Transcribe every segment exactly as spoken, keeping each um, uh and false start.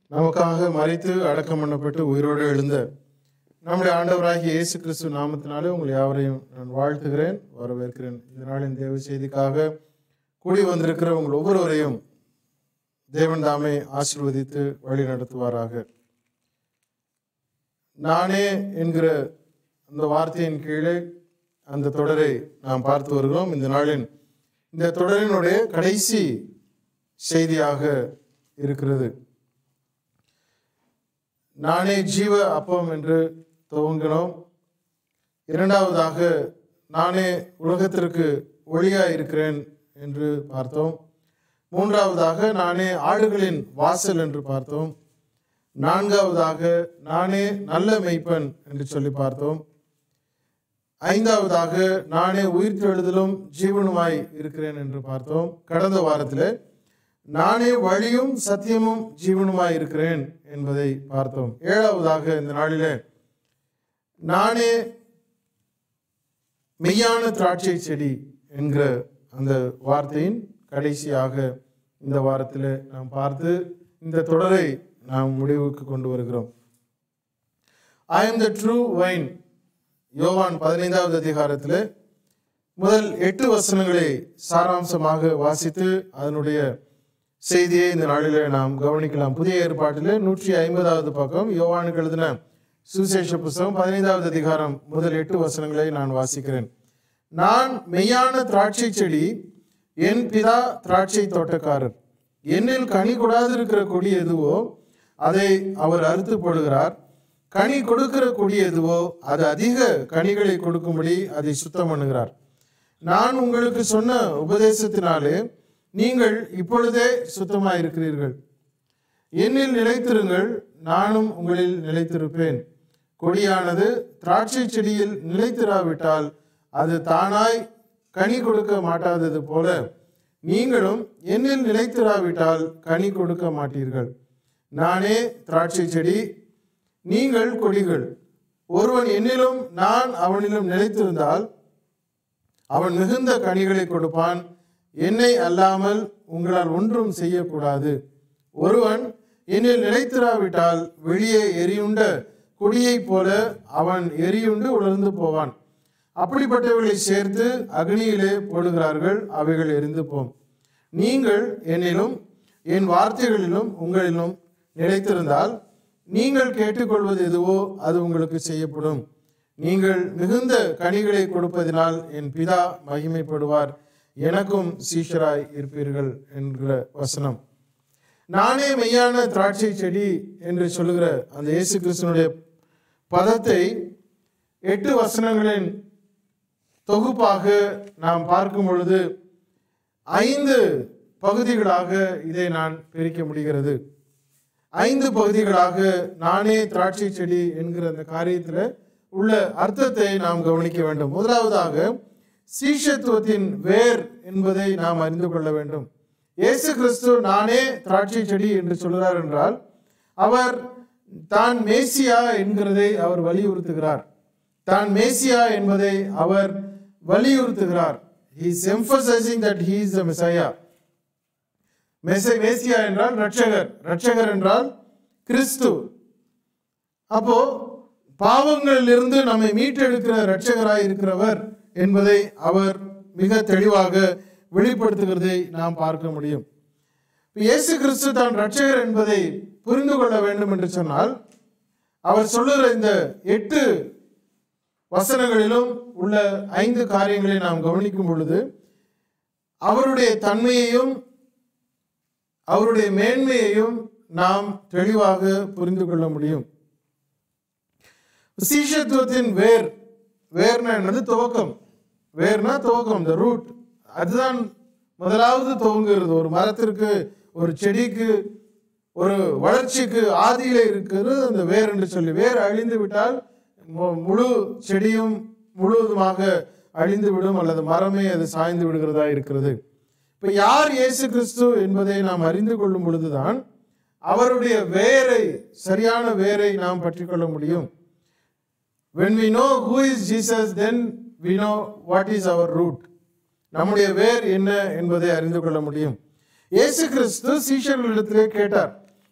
நமக்காக மரித்து அடக்கம் பண்ணப்பட்டு உயிரோடு எழுந்த நம்முடைய ஆண்டவராகிய இயேசு கிறிஸ்து நாமத்தினாலே உங்கள் யாவரையும் நான் வாழ்த்துகிறேன், வரவேற்கிறேன். இந்த நாளின் தேவ செய்திக்காக கூடி வந்திருக்கிற உங்கள் ஒவ்வொருவரையும் தேவன் தாமே ஆசீர்வதித்து வழி நடத்துவாராக. நானே என்கிற அந்த வார்த்தையின் கீழே அந்த தொடரை நாம் பார்த்து வருகிறோம். இந்த நாளின் இந்த தொடரினுடைய கடைசி செய்தியாக இருக்கிறது. நானே ஜீவ அப்பம் என்று துவங்கினோம். இரண்டாவதாக நானே உலகத்திற்கு ஒளியாய் இருக்கிறேன் என்று பார்த்தோம். மூன்றாவதாக நானே ஆடுகளின் வாசல் என்று பார்த்தோம். நான்காவதாக நானே நல்ல மெய்ப்பன் என்று சொல்லி பார்த்தோம். ஐந்தாவதாக நானே உயிர்த்தெழுதலும் ஜீவனுமாய் இருக்கிறேன் என்று பார்த்தோம். கடந்த வாரத்தில் நானே வழியும் சத்தியமும் ஜீவனுமாய் இருக்கிறேன் என்பதை பார்த்தோம். ஏழாவதாக இந்த நாளிலே நானே மெய்யான திராட்சை செடி என்கிற அந்த வார்த்தையின் கடைசியாக இந்த வாரத்தில் நாம் பார்த்து இந்த தொடரை நாம் முடிவுக்கு கொண்டு வருகிறோம். I am the true vine. யோவான் பதினைந்தாவது அதிகாரத்தில் முதல் எட்டு வசனங்களை சாராம்சமாக வாசித்து அதனுடைய செய்தியை இந்த நாளிலே நாம் கவனிக்கலாம். புதிய ஏற்பாட்டிலே நூற்றி ஐம்பதாவது பக்கம் யோவானுக்கு எழுதின சுசேஷ புஸ்தகம் பதினைந்தாவது அதிகாரம் முதல் எட்டு வசனங்களை நான் வாசிக்கிறேன். நான் மெய்யான திராட்சை செடி, என் பிதா திராட்சை தோட்டக்காரர். என்னில் கனி கொடாதிருக்கிற கொடி எதுவோ அதை அவர் அறுத்து போடுகிறார். கனி கொடுக்கிற கொடி எதுவோ அது அதிக கனிகளை கொடுக்கும்படி அதை சுத்தம் பண்ணுகிறார். நான் உங்களுக்கு சொன்ன உபதேசத்தினாலே நீங்கள் இப்பொழுதே சுத்தமாக இருக்கிறீர்கள். என்னில் நிலைத்திருங்கள், நானும் உங்களில் நிலைத்திருப்பேன். கொடியானது திராட்சை செடியில் நிலைத்திராவிட்டால் அது தானாய் கனி கொடுக்க மாட்டாதது போல நீங்களும் என்னில் நிலைத்திராவிட்டால் கனி கொடுக்க மாட்டீர்கள். நானே திராட்சை செடி, நீங்கள் கொடிகள். ஒருவன் என்னிலும் நான் அவனிலும் நிலைத்திருந்தால் அவன் மிகுந்த கனிகளை கொடுப்பான். என்னை அல்லாமல் உங்களால் ஒன்றும் செய்யக்கூடாது. ஒருவன் என்னில் நிலைத்திராவிட்டால் வெளியே எரியுண்ட கொடியைப் போல அவன் எரியுண்டு உலர்ந்து போவான். அப்படிப்பட்டவர்களை சேர்த்து அக்னியிலே போடுகிறார்கள், அவைகள் எரிந்து போம். நீங்கள் என்னிலும் என் வார்த்தைகளிலும் உங்களிலும் நிலைத்திருந்தால் நீங்கள் கேட்டுக்கொள்வது எதுவோ அது உங்களுக்கு செய்யப்படும். நீங்கள் மிகுந்த கனிகளை கொடுப்பதினால் என் பிதா மகிமைப்படுவார், எனக்கும் சீஷராய் இருப்பீர்கள் என்கிற வசனம். நானே மெய்யான திராட்சை செடி என்று சொல்லுகிற அந்த இயேசு கிறிஸ்துனுடைய பதத்தை எட்டு வசனங்களின் தொகுப்பாக நாம் பார்க்கும் பொழுது ஐந்து பகுதிகளாக இதை நான் பிரிக்க முடிகிறது. ஐந்து பகுதிகளாக நானே திராட்சை செடி என்கிற அந்த காரியத்தில் உள்ள அர்த்தத்தை நாம் கவனிக்க வேண்டும். முதலாவதாக சீஷத்துவத்தின் வேர் என்பதை நாம் அறிந்து கொள்ள வேண்டும். இயேசு கிறிஸ்து நானே திராட்சை செடி என்று சொல்கிறார் என்றால் அவர் தான் மேசியா என்கிறதை அவர் வலியுறுத்துகிறார். தான் மேசியா என்பதை அவர் வலியுறுத்துகிறார். He is emphasizing that he is the Messiah. மேசியா என்றால் ரட்சகர், ரட்சகர் என்றால் கிறிஸ்து. அப்போ பாவங்களிலிருந்து நம்மை மீட்டெடுக்கிற ரட்சகராய் இருக்கிறவர் என்பதை அவர் மிக தெளிவாக வெளிப்படுத்துகிறதை நாம் பார்க்க முடியும். இயேசு கிறிஸ்து தான் ரட்சகர் என்பதை புரிந்து கொள்ள வேண்டும் என்று சொன்னால் அவர் சொல்லுகிற இந்த எட்டு வசனங்களிலும் உள்ள ஐந்து காரியங்களை நாம் கவனிக்கும் பொழுது அவருடைய தன்மையையும் அவருடைய மேன்மையையும் நாம் தெளிவாக புரிந்து கொள்ள முடியும். சீஷத்துவத்தின் வேர், வேர்னா என்னது? துவக்கம். வேர்னா துவக்கம், த ரூட். அதுதான் முதலாவது துவங்குகிறது. ஒரு மரத்திற்கு, ஒரு செடிக்கு, ஒரு வளர்ச்சிக்கு ஆதியிலே இருக்கிறது அந்த வேர் என்று சொல்லி. வேர் அழிந்து விட்டால் முழு செடியும் முழுவதுமாக அழிந்து விடும், அல்லது மரமே அது சாய்ந்து விடுகிறதா இருக்கிறது. இப்போ யார் இயேசு கிறிஸ்து என்பதை நாம் அறிந்து கொள்ளும் பொழுதுதான் அவருடைய வேரை, சரியான வேரை நாம் பற்றி கொள்ள முடியும். When we know who is Jesus, then we know what is our root. நம்முடைய வேர் என்ன என்பதை அறிந்து கொள்ள முடியும். இயேசு கிறிஸ்து சீஷர்களிடத்திலே கேட்டார்,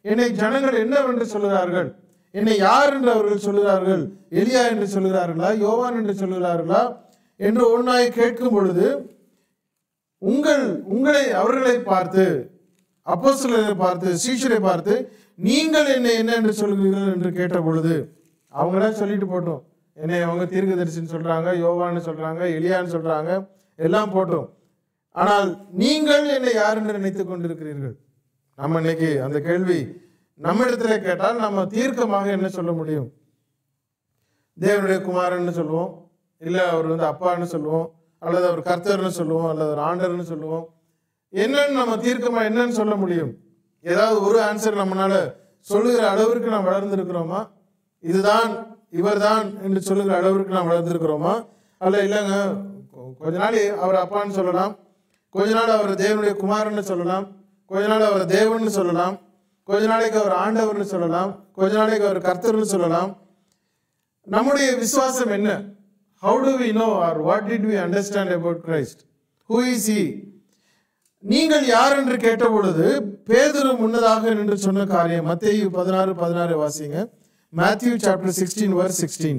என்னை ஜனங்கள் என்னவென்று சொல்கிறார்கள், என்னை யார் என்று அவர்கள் சொல்கிறார்கள், எலியா என்று சொல்கிறார்களா, யோவான் என்று சொல்கிறார்களா என்று ஒன்றாய் கேட்கும் பொழுது உங்கள் உங்களை அவர்களை பார்த்து, அப்போஸ்தலரை பார்த்து, சீஷரை பார்த்து, நீங்கள் என்னை என்ன என்று சொல்கிறீர்கள் என்று கேட்ட பொழுது அவங்களாம் சொல்லிட்டு போட்டோம், என்னை அவங்க தீர்க்கதரிசின்னு சொல்றாங்க, யோவான்னு சொல்றாங்க, எலியான்னு சொல்றாங்க, எல்லாம் போட்டோம். ஆனால் நீங்கள் என்னை யார் என்று நினைத்துக் கொண்டிருக்கிறீர்கள். நம்ம இன்னைக்கு அந்த கேள்வி நம்ம இடத்துல கேட்டால் நம்ம தீர்க்கமாக என்ன சொல்ல முடியும்? தேவனுடைய குமாரன்னு சொல்லுவோம், இல்லை அவர் வந்து அப்பான்னு சொல்லுவோம், அல்லது அவர் கர்த்தர்னு சொல்லுவோம், அல்லது ஒரு ஆண்டர்னு சொல்லுவோம். என்னன்னு நம்ம தீர்க்கமா என்னன்னு சொல்ல முடியும்? ஏதாவது ஒரு ஆன்சர் நம்மளால சொல்லுகிற அளவிற்கு நாம் வளர்ந்துருக்கிறோமா? இதுதான் இவர் தான் என்று சொல்லுகிற அளவிற்கு நாம் வளர்ந்துருக்கிறோமா? அல்ல இல்லைங்க, கொஞ்ச நாள் அவர் அப்பான்னு சொல்லலாம், கொஞ்ச நாள் அவர் தேவனுடைய குமாரன்னு சொல்லலாம், கொஞ்ச நாள் அவர் தேவன்னு சொல்லலாம், கொஞ்ச நாளைக்கு அவர் ஆண்டவர்னு சொல்லலாம், கொஞ்ச நாளைக்கு அவர் கர்த்தர்னு சொல்லலாம். நம்முடைய விசுவாசம் என்ன? How do we know or what did we understand about Christ? Who is he? நீங்கள் யார் என்று கேட்ட பொழுது பேதுரு முன்னதாக நின்று சொன்ன காரியம் மத்தேயு பதினாறு பதினாறு வாசிங்க. Matthew chapter sixteen verse sixteen.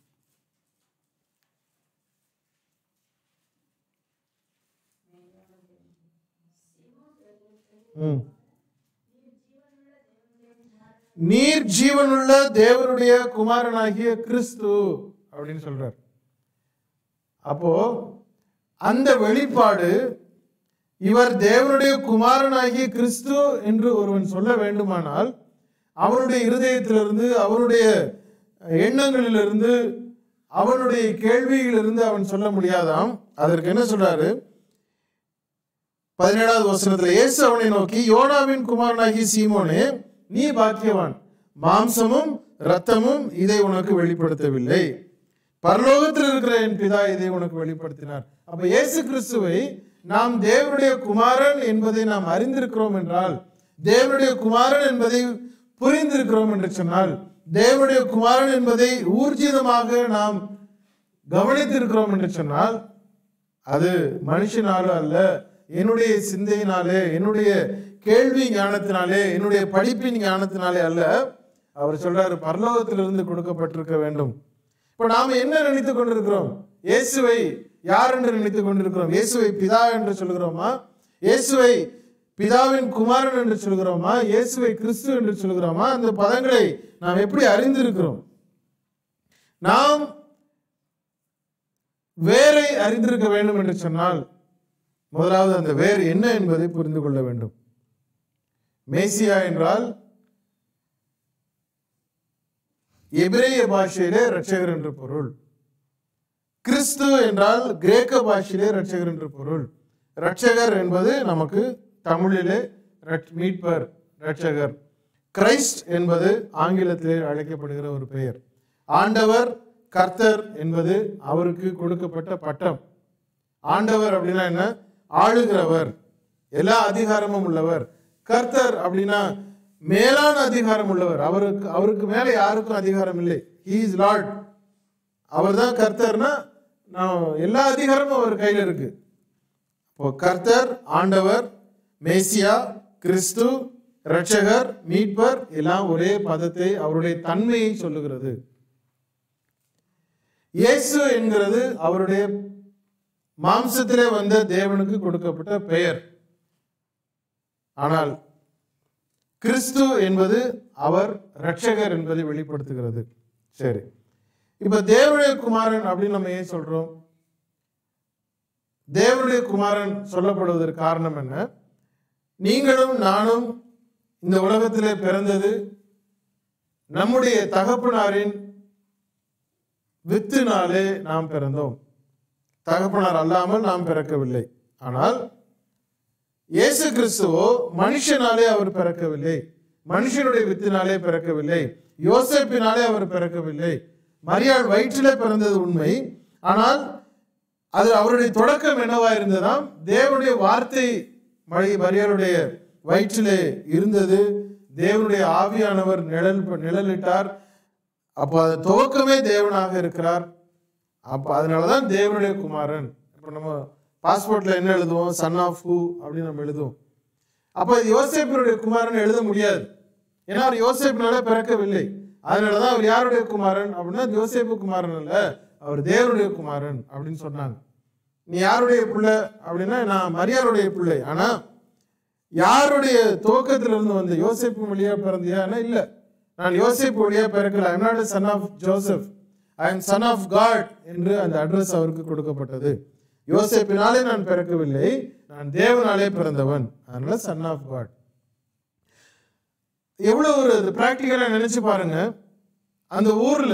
நீர் ஜீவனுள்ள தேவனுடைய குமாரனாகிய கிறிஸ்து அப்படின்னு சொல்றார். அப்போ அந்த வெளிப்பாடு இவர் தேவனுடைய குமாரனாகிய கிறிஸ்து என்று ஒருவன் சொல்ல வேண்டுமானால் அவனுடைய இருதயத்திலிருந்து, அவனுடைய எண்ணங்களிலிருந்து, அவனுடைய கேள்வியிலிருந்து அவன் சொல்ல முடியாதாம். அதற்கு என்ன சொல்றாரு? பதினேழாவது வசனத்துல இயேசு அவனை நோக்கி, யோனாவின் குமாரனாகிய சீமோனே, நீ பாக்கியவான், மாம்சமும் இரத்தமும் இதை உனக்கு வெளிப்படுத்தவில்லை, பரலோகத்தில் இருக்கிற என் பிதா இதை உனக்கு வெளிப்படுத்தினார். அப்ப இயேசு கிறிஸ்துவை நாம் தேவனுடைய குமாரன் என்பதை நாம் அறிந்திருக்கிறோம் என்றால், தேவனுடைய குமாரன் என்பதை புரிந்திருக்கிறோம் என்று சொன்னால், தேவனுடைய குமாரன் என்பதை ஊர்ஜிதமாக நாம் கவனித்திருக்கிறோம் என்று சொன்னால், அது மனுஷனாலும் அல்ல, என்னுடைய சிந்தையினாலே, என்னுடைய கேள்வி ஞானத்தினாலே, என்னுடைய படிப்பின் ஞானத்தினாலே அல்ல. அவர் சொல்றாரு பரலோகத்திலிருந்து கொடுக்கப்பட்டிருக்க வேண்டும். இப்ப நாம என்ன நினைத்துக் கொண்டிருக்கிறோம்? இயேசுவை யார் என்று நினைத்துக் கொண்டிருக்கிறோம்? இயேசுவை பிதா என்று சொல்கிறோமா? இயேசுவை பிதாவின் குமாரன் என்று சொல்கிறோமா? இயேசுவை கிறிஸ்து என்று சொல்கிறோமா? அந்த பதங்களை நாம் எப்படி அறிந்திருக்கிறோம்? நாம் வேரை அறிந்திருக்க வேண்டும் என்று சொன்னால் முதலாவது அந்த வேர் என்ன என்பதை புரிந்து கொள்ள வேண்டும். மேசியா என்றால் எபிரேய பாஷையிலே இரட்சகர் என்று பொருள். கிறிஸ்து என்றால் கிரேக்க பாஷையிலே இரட்சகர் என்று பொருள். இரட்சகர் என்பது நமக்கு தமிழிலே மீட்பர், இரட்சகர். கிரைஸ்ட் என்பது ஆங்கிலத்திலே அழைக்கப்படுகிற ஒரு பெயர். ஆண்டவர், கர்த்தர் என்பது அவருக்கு கொடுக்கப்பட்ட பட்டம். ஆண்டவர் அப்படின்னா என்ன? ஆளுகிறவர், எல்லா அதிகாரமும் உள்ளவர். கர்த்தர் அப்படின்னா மேலான அதிகாரம் உள்ளவர். அவருக்கு அவருக்கு மேல யாருக்கும் அதிகாரம் இல்லை. He is Lord. அவர் தான் கர்த்தர்னா நான் எல்லா அதிகாரமும் அவர் கையில் இருக்கு. இப்போ கர்த்தர், ஆண்டவர், மேசியா, கிறிஸ்து, இரட்சகர், மீட்பர் எல்லாம் ஒரே பதத்தை, அவருடைய தன்மையை சொல்லுகிறது. இயேசு என்கிறது அவருடைய மாம்சத்திலே வந்த தேவனுக்கு கொடுக்கப்பட்ட பெயர். ஆனால் கிறிஸ்து என்பது அவர் இரட்சகர் என்பதை வெளிப்படுத்துகிறது. சரி, இப்ப தேவனுடைய குமாரன் அப்படின்னு நம்ம ஏன் சொல்றோம்? தேவனுடைய குமாரன் சொல்லப்படுவதற்கு காரணம் என்ன? நீங்களும் நானும் இந்த உலகத்திலே பிறந்தது நம்முடைய தகப்பனாரின் வித்தினாலே நாம் பிறந்தோம். தகப்பனார் அல்லாமல் நாம் பிறக்கவில்லை. ஆனால் இயேசு கிறிஸ்துவோ மனுஷனாலே அவர் பிறக்கவில்லை, மனுஷனுடைய வித்தினாலே பிறக்கவில்லை, யோசேப்பினாலே அவர் பிறக்கவில்லை. மரியாள் வயிற்றிலே பிறந்தது உண்மை. ஆனால் அது அவருடைய தொடக்கம் என்னவா இருந்ததாம்? தேவனுடைய வார்த்தை மரியாளுடைய வயிற்றிலே இருந்தது. தேவனுடைய ஆவியானவர் நிழல் நிழலிட்டார். அப்போ அது துவக்கமே தேவனாக இருக்கிறார். அப்போ அதனாலதான் தேவனுடைய குமாரன். இப்போ நம்ம பாஸ்போர்ட்ல என்ன எழுதுவோம்? சன் ஆஃப் ஹூ அப்படின்னு நம்ம எழுதுவோம். அப்போ யோசேப்பினுடைய குமாரன் எழுத முடியாது. ஏன்னா அவர் யோசேப்பினால பிறக்கவில்லை. அதனாலதான் அவர் யாருடைய குமாரன் அப்படின்னா யோசேப்பு குமாரன் அல்ல, அவர் தேவனுடைய குமாரன் அப்படின்னு சொன்னாங்க. நீ யாருடைய பிள்ளை அப்படின்னா நான் மரியாளுடைய பிள்ளை. ஆனா யாருடைய துவக்கத்துல இருந்து வந்த யோசேப்பு வழியா பிறந்தியானா இல்ல, நான் யோசேப்பு வழியா பிறக்கல. I am not son of Joseph, I am son of God என்று அந்த அட்ரஸ் அவருக்கு கொடுக்கப்பட்டது. யோசேப்பினாலே நான் பிறக்கவில்லை, நான் தேவனாலே பிறந்தவன், அதனால சன் ஆஃப் காட். எவ்வளவு ஒரு பிராக்டிகலா நினைச்சு பாருங்க. அந்த ஊர்ல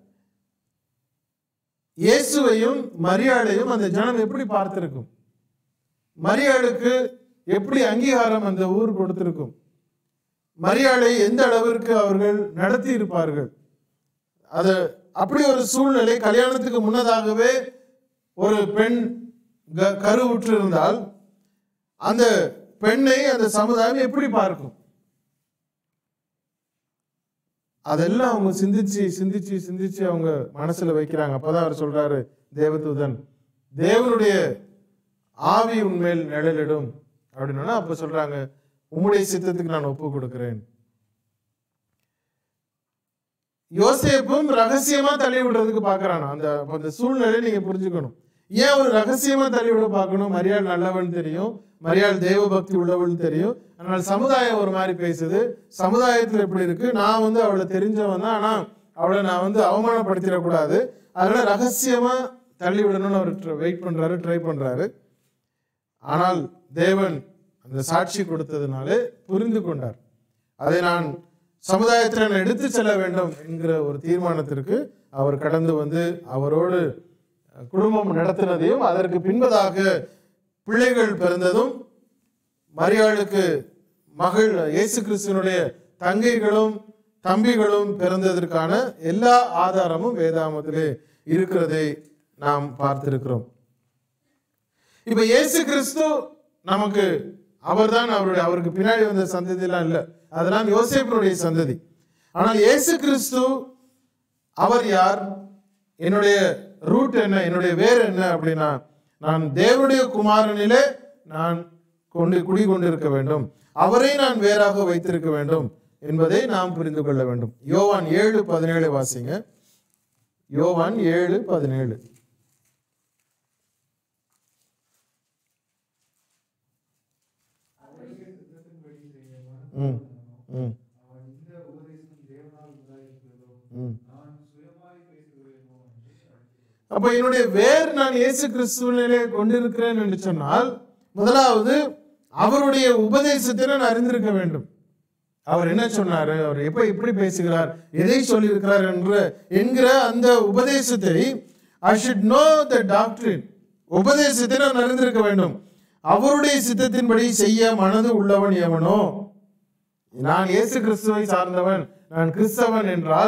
இயேசுவையும் மரியாளையும் அந்த ஜனம் எப்படி பார்த்திருக்கும், மரியாளுக்கு எப்படி அங்கீகாரம் அந்த ஊர் கொடுத்திருக்கும், மரியாளை எந்த அளவிற்கு அவர்கள் நடத்தி இருப்பார்கள். அது அப்படி ஒரு சூழ்நிலை. கல்யாணத்துக்கு முன்னதாகவே ஒரு பெண் கருவுற்று இருந்தால் அந்த பெண்ணை அந்த சமுதாயம் எப்படி பார்க்கும், அதெல்லாம் அவங்க சிந்திச்சு சிந்திச்சு சிந்திச்சு அவங்க மனசுல வைக்கிறாங்க. அப்பதான் அவர் சொல்றாரு தேவதூதன், தேவனுடைய ஆவி உன்மேல் நிழலிடும் அப்படின்னா அப்ப சொல்றாங்க உம்முடைய சித்தத்துக்கு நான் ஒப்பு கொடுக்கிறேன். யோசேப்பும் ரகசியமா தள்ளி விடுறதுக்கு பாக்குறானா. அந்த அந்த சூழ்நிலையை நீங்க புரிஞ்சுக்கணும். ஏன் ஒரு ரகசியமா தள்ளி விட பார்க்கணும்? மரியாள் நல்லவன் தெரியும், மரியாள் தேவ பக்தி உள்ளவள் தெரியும். அதனால சமுதாயம் ஒரு மாதிரி பேசுது, சமுதாயத்தில் எப்படி இருக்கு, நான் வந்து அவளை தெரிஞ்சவன் தான், ஆனா அவளை நான் வந்து அவமானப்படுத்திடக்கூடாது, அதனால ரகசியமா தள்ளி விடணும்னு அவர் வெயிட் பண்றாரு, ட்ரை பண்றாரு. ஆனால் தேவன் அந்த சாட்சி கொடுத்ததுனாலே புரிந்து கொண்டார். அதை நான் சமுதாயத்தில் நான் எடுத்து செல்ல வேண்டும் என்கிற ஒரு தீர்மானத்திற்கு அவர் கடந்து வந்து அவரோடு குடும்பம் நடத்தினதையும் அதற்கு பின்பதாக பிள்ளைகள் பிறந்ததும் மரியாளுக்கு மகள் இயேசு கிறிஸ்துவனுடைய தங்கைகளும் தம்பிகளும் பிறந்ததற்கான எல்லா ஆதாரமும் வேதாகமத்திலே இருக்கிறதை நாம் பார்த்திருக்கிறோம். இப்ப இயேசு கிறிஸ்து நமக்கு அவர்தான், அவருடைய அவருக்கு பின்னாடி வந்த சந்ததி எல்லாம் இல்லை, அதெல்லாம் யோசேப்பினுடைய சந்ததி. ஆனால் இயேசு கிறிஸ்து அவர் யார், என்னுடைய ரூட் என்ன, என்னுடைய வேர் என்ன அப்படின்னா நான் தேவனுடைய குமாரனிலே நான் கொண்டு குடிகொண்டிருக்க வேண்டும், அவரை நான் வேறாக வைத்திருக்க வேண்டும் என்பதை நாம் புரிந்து கொள்ள வேண்டும். யோவான் ஏழு பதினேழு வாசிங்க. யோவான் ஏழு பதினேழு. ம் ம் ம் அப்ப என்னுடைய வேர் நான் இயேசு கிறிஸ்துவிலே கொண்டிருக்கிறேன் என்று சொன்னால் முதலாவது அவருடைய உபதேசத்தை நான் அறிந்திருக்க வேண்டும். அவர் என்ன சொன்னாரு, அவர் எப்ப இப்படி பேசுகிறார், எதை சொல்லியிருக்கிறார் என்று என்கிற அந்த உபதேசத்தை I should know the doctrine, உபதேசத்தை நான் அறிந்திருக்க வேண்டும். அவருடைய சித்தத்தின்படி செய்ய மனது உள்ளவன் எவனோ, நான் இயேசு கிறிஸ்துவை சார்ந்தவன், நான் கிறிஸ்தவன் என்றால்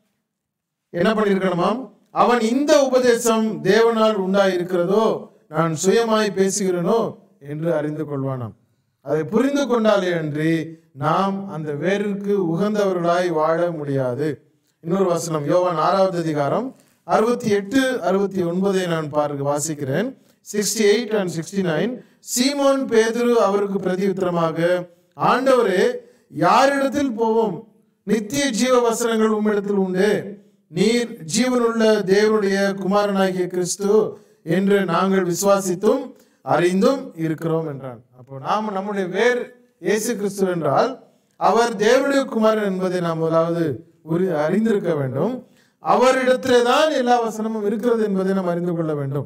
என்ன பண்ணியிருக்கணுமாம், அவன் இந்த உபதேசம் தேவனால் உண்டாயிருக்கிறதோ நான் சுயமாய் பேசுகிறேனோ என்று அறிந்து கொள்வானாம். அதை புரிந்து கொண்டாலே அன்றி நாம் அந்த வேருக்கு உகந்தவர்களாய் வாழ முடியாது. இன்னொரு வசனம் யோவான் ஆறாவது அதிகாரம் அறுபத்தி எட்டு அறுபத்தி ஒன்பதை நான் பார்க்க வாசிக்கிறேன். Sixty eight and sixty nine. சீமோன் பேதுரு அவருக்கு பிரதியுத்தரமாக, ஆண்டவரே யாரிடத்தில் போவோம், நித்திய ஜீவ வசனங்கள் உம்மிடத்தில் உண்டு, நீர் ஜீவனுள்ள தேவனுடைய குமாரனாகிய கிறிஸ்து என்று நாங்கள் விசுவாசித்தும் அறிந்தும் இருக்கிறோம் என்றான். அப்போ நாம் நம்முடைய வேர் இயேசு கிறிஸ்து என்றால் அவர் தேவனுடைய குமாரன் என்பதை நாம் முதலாவது அறிந்திருக்க வேண்டும். அவரிடத்திலே தான் எல்லா வசனமும் இருக்கிறது என்பதை நாம் அறிந்து கொள்ள வேண்டும்.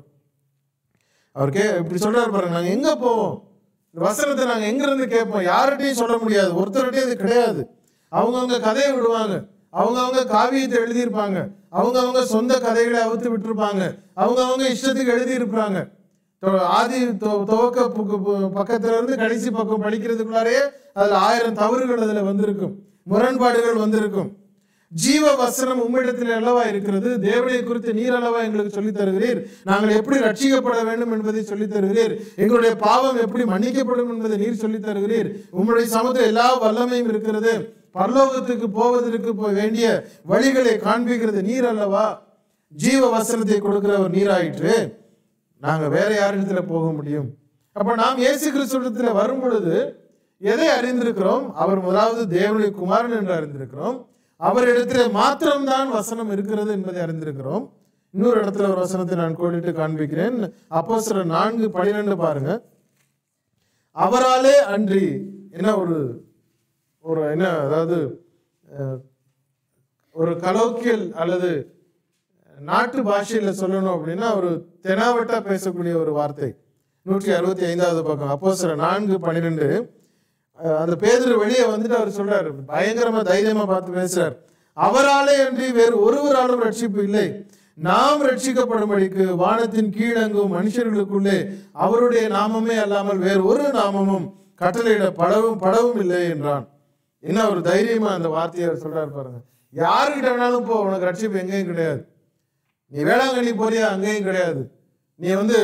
அவர் கே இப்படி சொல்றாரு பாருங்க, நாங்க எங்க போவோம், வசனத்தை நாங்க எங்க இருந்து கேட்போம், யார்கிட்டையும் சொல்ல முடியாது, ஒருத்தருடையும் அது கிடையாது. அவங்கவுங்க கதையை விடுவாங்க, அவங்க அவங்க காவியத்தை எழுதியிருப்பாங்க, அவங்க அவங்க சொந்த கதைகளை அவுத்து விட்டுருப்பாங்க, அவங்க அவங்க இஷ்டத்துக்கு எழுதி இருப்பாங்க. ஆதி துவக்க பக்கத்துல இருந்து கடைசி பக்கம் படிக்கிறதுக்குள்ளாரே அதுல ஆயிரம் தவறுகள் அதுல வந்திருக்கும், முரண்பாடுகள் வந்திருக்கும். ஜீவ வசனம் உம்மிடத்தில் அல்லவா இருக்கிறது, தேவனை குறித்து நீர் அல்லவா எங்களுக்கு சொல்லித் தருகிறீர், நாங்கள் எப்படி ரட்சிக்கப்பட வேண்டும் என்பதை சொல்லித் தருகிறீர், எங்களுடைய பாவம் எப்படி மன்னிக்கப்படும் என்பதை நீர் சொல்லித் தருகிறீர், உம்முடைய சமூகத்தில் எல்லா வல்லமையும் இருக்கிறது, பரலோகத்துக்கு போவதற்கு வேண்டிய வழிகளை காண்பிக்கிறது நீர் அல்லவா, ஜீவ வசனத்தை கொடுக்கிறவர் நீராயிற்று, நாங்க வேற யாரிடத்துல போக முடியும். அப்ப நாம் இயேசு கிறிஸ்துவிடத்துல வரும் பொழுது எதை அறிந்திருக்கிறோம்? அவர் முதலாவது தேவனுடைய குமாரன் என்று அறிந்திருக்கிறோம். அவரிடத்தில் மாத்திரம்தான் வசனம் இருக்கிறது என்பதை அறிந்திருக்கிறோம். இன்னொரு இடத்துல ஒரு வசனத்தை நான் கோடிட்டு காண்பிக்கிறேன். அப்போஸ்தலர் நான்கு பனிரெண்டு பாருங்க. அவராலே அன்றி என்ன ஒரு ஒரு என்ன அதாவது ஒரு கலோக்கியல் அல்லது நாட்டு பாஷையில சொல்லணும் அப்படின்னா ஒரு தெனாவட்டா பேசக்கூடிய ஒரு வார்த்தை. நூற்றி அறுபத்தி ஐந்தாவது பக்கம் அப்போஸ்தலர் நான்கு பனிரெண்டு. அந்த பேதுரு வெளியே வந்துட்டு அவர் சொல்றாரு, பயங்கரமா தைரியமா பார்த்து பேசுறார். அவராலே அன்றி வேறு ஒருவராலும் ரட்சிப்பு இல்லை. நாம் ரட்சிக்கப்படும்படிக்கு வானத்தின் கீழங்கும் மனுஷர்களுக்குள்ளே அவருடைய நாமமே அல்லாமல் வேறு ஒரு நாமமும் கட்டளையிட படவும் படவும் இல்லை என்றான். என்ன ஒரு தைரியமா அந்த வார்த்தையை அவர் சொல்றாரு பாருங்க. யாருக்கிட்ட வேணாலும் போ, உனக்கு ரட்சிப்பு எங்கேயும் கிடையாது. நீ வேளாங்கண்ணி போறியா, அங்கேயும் கிடையாது. நீ வந்து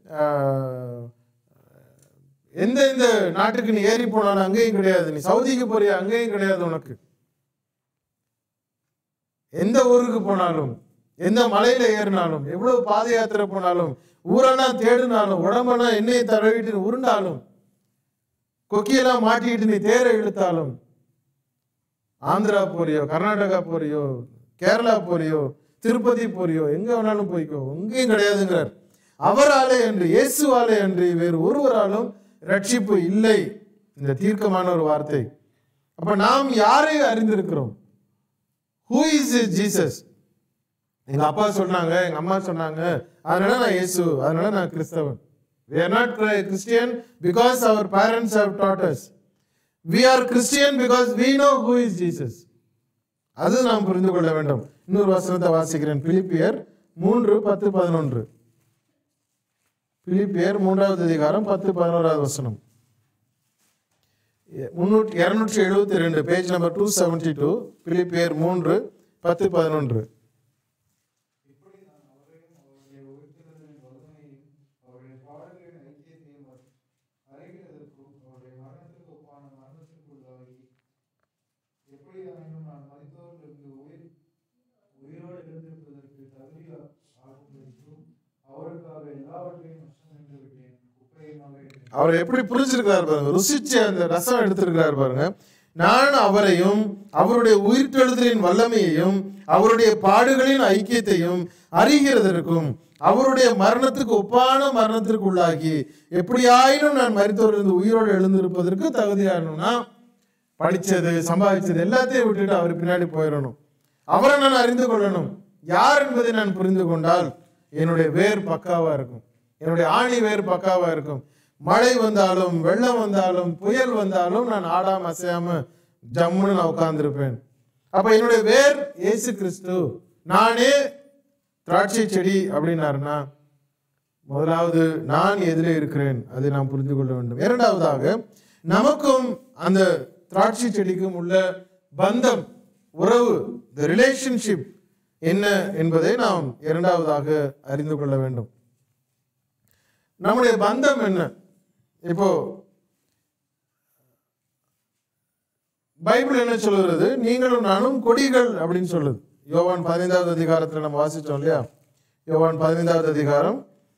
எந்த இந்த நாட்டுக்கு நீ ஏறி போனாலும் அங்கேயும் கிடையாது. நீ சவுதிக்கு போறியா, அங்கேயும் கிடையாது. உனக்கு எந்த ஊருக்கு போனாலும், எந்த மலையில ஏறினாலும், எவ்வளவு பாத யாத்திரை போனாலும், ஊரெல்லாம் தேடினாலும், உடம்பெனா எண்ணெயை தடவிட்டு உருண்டாலும், கொக்கியெல்லாம் மாட்டிக்கிட்டு நீ தேரை இழுத்தாலும், ஆந்திரா போறியோ, கர்நாடகா போறியோ, கேரளா போறியோ, திருப்பதி போறியோ, எங்க வேணாலும் போய்க்கோ, எங்கேயும் கிடையாதுங்கிறார். அவராலே அன்றி, இயேசுவாலே அன்றி வேறு ஒருவராலும் ரட்சிப்பு இல்லை. இந்த தீர்க்கமான ஒரு வார்த்தை. அப்ப நாம் யாரை அறிந்திருக்கிறோம்? Who is Jesus? எங்க அப்பா சொன்னாங்க, எங்க அம்மா சொன்னாங்க, அதனால நான் இயேசு, அதனால நான் கிறிஸ்தவன். We are not Christian because our parents have taught us. We are Christian because we know who is Jesus. அது நாம் புரிந்து கொள்ள வேண்டும். இன்னொரு வசனத்தை வாசிக்கிறேன். பிலிப்பியர் மூன்று பத்து பதினொன்று. பிலிப்பியர் மூன்றாவது அதிகாரம் பத்து பதினோராவது வசனம். முன்னூற்றி இருநூற்றி எழுபத்தி ரெண்டு page number two seventy two. பிலிப்பியர் மூன்று பத்து பதினொன்று. அவர் எப்படி புரிஞ்சிருக்கிறார் பாருங்க, ருசிச்சு அந்த ரசம் எடுத்திருக்கிறார் பாருங்க. நான் அவரையும் அவருடைய உயிர்த்தெழுதலின் வல்லமையையும் அவருடைய பாடுகளின் ஐக்கியத்தையும் அறிகிறதற்கும் அவருடைய மரணத்துக்கு ஒப்பான மரணத்திற்கு உள்ளாகி எப்படியாயினும் நான் மரித்தோரிலிருந்து உயிரோடு எழுந்திருப்பதற்கு தகுதியாகணும்னா படிச்சது சம்பாதிச்சது எல்லாத்தையும் விட்டுட்டு அவர் பின்னாடி போயிடணும். அவரை நான் அறிந்து கொள்ளணும். யார் என்பதை நான் புரிந்து கொண்டால் என்னுடைய வேர் பக்காவா இருக்கும், என்னுடைய ஆணி வேர் பக்காவா இருக்கும். மழை வந்தாலும் வெள்ளம் வந்தாலும் புயல் வந்தாலும் நான் ஆடாம அசையாம ஜம்முன்னு நான் உட்கார்ந்துருப்பேன். அப்ப என்னுடைய வேர் இயேசு கிறிஸ்து. நானே திராட்சை செடி அப்படின்னாருன்னா முதலாவது நான் எதிலே இருக்கிறேன் அதை நாம் புரிந்து கொள்ள வேண்டும். இரண்டாவதாக நமக்கும் அந்த திராட்சை செடிக்கும் உள்ள பந்தம், உறவு, the relationship என்ன என்பதை நாம் இரண்டாவதாக அறிந்து கொள்ள வேண்டும். நம்முடைய பந்தம் என்ன? இப்போ பைபிள் என்ன சொல்லுறது? நீங்களும் நானும் கொடிகள் அப்படின்னு சொல்லுது. யோவான் பதினைந்தாவது அதிகாரத்தில் நம்ம வாசிச்சோம் இல்லையா? யோவான் பதினைந்தாவது அதிகாரம்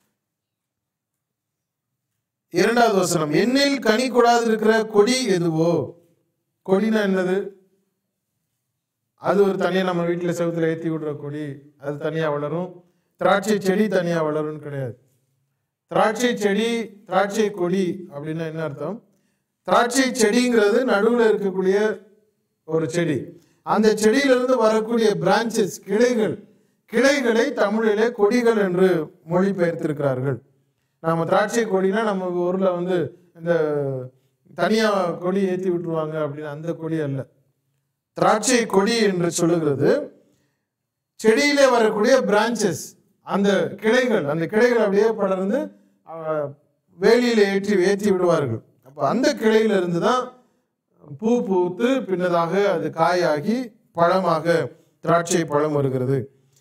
இரண்டாவது வசனம். என்னில் கனி கொடாது இருக்கிற கொடி எதுவோ? கொடினா என்னது? அது ஒரு தனியா நம்ம வீட்டில் செவத்துல ஏற்றி விடுற கொடி, அது தனியா வளரும். திராட்சை செடி தனியா வளரும்னு கிடையாது. திராட்சை செடி திராட்சை கொடி அப்படின்னா என்ன அர்த்தம்? திராட்சை செடிங்கிறது நடுவில் இருக்கக்கூடிய ஒரு செடி. அந்த செடியிலிருந்து வரக்கூடிய பிரான்சஸ், கிளைகள், கிளைகளை தமிழிலே கொடிகள் என்று மொழிபெயர்த்திருக்கிறார்கள். நாம திராட்சை கொடினா நம்ம ஊர்ல வந்து இந்த தனியா கொடி ஏற்றி விட்டுருவாங்க அப்படின்னு அந்த கொடி அல்ல. திராட்சை கொடி என்று சொல்லுகிறது செடியிலே வரக்கூடிய பிரான்சஸ், அந்த கிளைகள், அந்த கிளைகள் அப்படியே படர்ந்து வேலியில ஏற்றி ஏற்றி விடுவார்கள். அப்ப அந்த கிளையில இருந்து தான் பூ பூத்து பின்னதாக அது காயாகி பழமாக திராட்சை பழம் வருகிறது.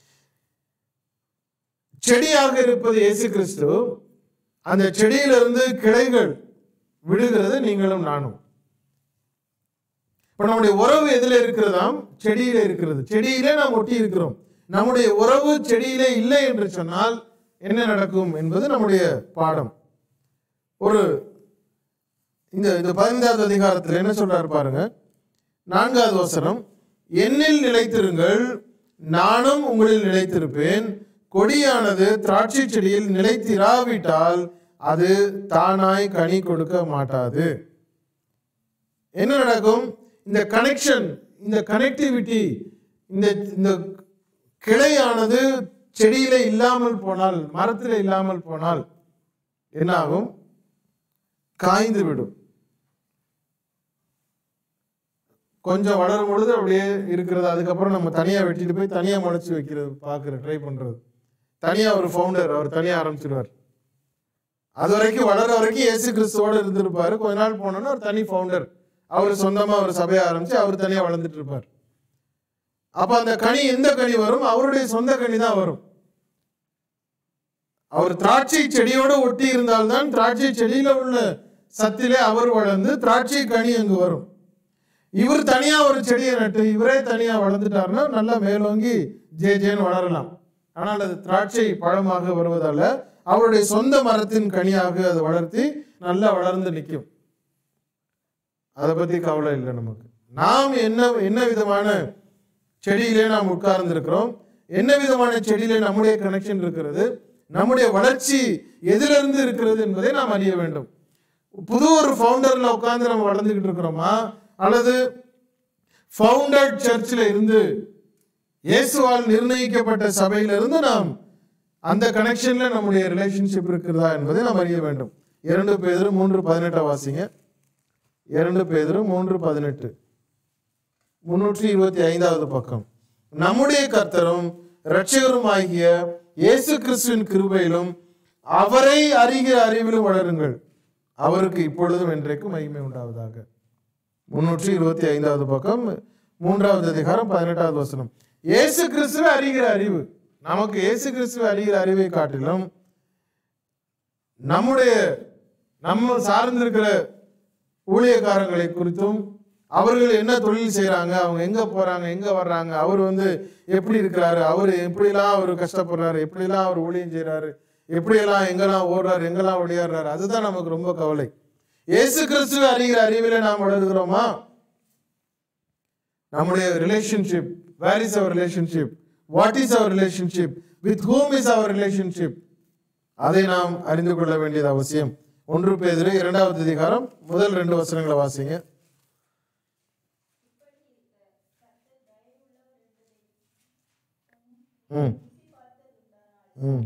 செடியாக இருப்பது இயேசு கிறிஸ்து. அந்த செடியிலிருந்து கிளைகள் விடுகிறது நீங்களும் நானும். இப்ப நம்முடைய உறவு எதுல இருக்கிறதாம்? செடியில இருக்கிறது. செடியிலே நாம் ஒட்டி இருக்கிறோம். நம்முடைய உறவு செடியிலே இல்லை என்று சொன்னால் என்ன நடக்கும் என்பது நம்முடைய பாடம். ஒரு இந்த இந்த பதினைந்தாவது அதிகாரத்தில் என்ன சொல்றாரு பாருங்க, நான்காவது வசனம், என்னில் நிலைத்திருங்கள், நானும் உங்களில் நிலைத்திருப்பேன். கொடியானது திராட்சை செடியில் நிலைத்திராவிட்டால் அது தானாய் கனி கொடுக்க மாட்டாது. என்ன நடக்கும்? இந்த கனெக்ஷன், இந்த கனெக்டிவிட்டி, இந்த இந்த கிளையானது செடியில இல்லாமல் போனால், மரத்தில் இல்லாமல் போனால் என்ன ஆகும்? காய்ந்து விடும். கொஞ்சம் வளரும் பொழுது அப்படியே இருக்கிறது, அதுக்கப்புறம் நம்ம தனியா வெட்டிட்டு போய் தனியா முளைச்சி வைக்கிறது, பார்க்குற ட்ரை பண்றது. தனியா ஒரு ஃபவுண்டர், அவர் தனியா ஆரம்பிச்சிருவார். அது வரைக்கும் வளர வரைக்கும் இயேசு கிறிஸ்துவோட இருந்திருப்பாரு. கொஞ்ச நாள் போனோன்னா ஒரு தனி ஃபவுண்டர், அவர் சொந்தமா ஒரு சபையை ஆரம்பிச்சு அவர் தனியா வளர்ந்துட்டு இருப்பார். அப்ப அந்த கனி எந்த கனி வரும்? அவருடைய சொந்த கனி தான் வரும். அவர் திராட்சை செடியோடு ஒட்டி இருந்தால்தான் திராட்சை செடியில உள்ள சத்திலே அவர் வளர்ந்து திராட்சை கனி அங்கு வரும். இவர் தனியா ஒரு செடியை நட்டு இவரே தனியா வளர்ந்துட்டாருன்னா நல்லா மேலோங்கி ஜே ஜேன்னு வளரலாம். ஆனால் அது திராட்சை பழமாக வருவதால அவருடைய சொந்த மரத்தின் கனியாக அதை வளர்த்தி நல்லா வளர்ந்து நிற்கும். அதை பத்தி கவலை இல்லை நமக்கு. நாம் என்ன என்ன விதமான செடியிலே நாம் உட்கார்ந்து இருக்கிறோம், என்ன விதமான செடியிலே நம்முடைய கனெக்ஷன் இருக்கிறது, நம்முடைய வளர்ச்சி எதிலிருந்து இருக்கிறது என்பதை நாம் அறிய வேண்டும். புது ஒரு ஃபவுண்டர்ல உட்கார்ந்து நம்ம வளர்ந்துகிட்டு இருக்கிறோமா, அல்லது ஃபவுண்டர் சர்ச்சில் இருந்து இயேசுவால் நிர்ணயிக்கப்பட்ட சபையிலிருந்து நாம் அந்த கனெக்ஷன்ல நம்முடைய ரிலேஷன்ஷிப் இருக்கிறதா என்பதை நாம் அறிய வேண்டும். இரண்டு பேதுரு மூன்று பதினெட்டை வாசிங்க. இரண்டு பேதுரு மூன்று பதினெட்டு, முன்னூற்றி இருபத்தி ஐந்தாவது பக்கம். நம்முடைய கர்த்தரும் இரட்சகரும் ஆகிய இயேசு கிறிஸ்துவின் கிருபையிலும் அவரை அறிகிற அறிவிலும் வளருங்கள், அவருக்கு இப்பொழுதும் என்றைக்கும் மகிமை உண்டாவதாக. முன்னூற்றி இருபத்தி ஐந்தாவது பக்கம், மூன்றாவது அதிகாரம், பதினெட்டாவது வசனம். இயேசு கிறிஸ்துவை அறிகிற அறிவு. நமக்கு இயேசு கிறிஸ்துவை அறிகிற அறிவை காட்டிலும் நம்முடைய நம்ம சார்ந்திருக்கிற ஊழியக்காரங்களை குறித்தும், அவர்கள் என்ன தொழில் செய்யறாங்க, அவங்க எங்க போறாங்க, எங்க வர்றாங்க, அவர் வந்து எப்படி இருக்கிறாரு, அவர் எப்படிலாம் அவர் கஷ்டப்படுறாரு, எப்படிலாம் அவர் ஊழியம் செய்யறாரு, எப்படியெல்லாம் எங்கெல்லாம் ஓடுறாரு, எங்கெல்லாம் ஓடியாடுறாரு, அதுதான் நமக்கு ரொம்ப கவலை. இயேசு கிறிஸ்துவை அறிகிற அறிவிலே நாம் வளர்கிறோமா? நம்முடைய relationship, where is our relationship, what is our relationship, with whom is our relationship, அதை நாம் அறிந்து கொள்ள வேண்டியது அவசியம். ஒன்று பேதுரு இரண்டாவது அதிகாரம் முதல் ரெண்டு வசனங்களை வாசிங்க. ம் ம்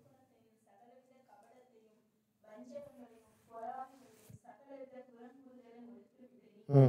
ம்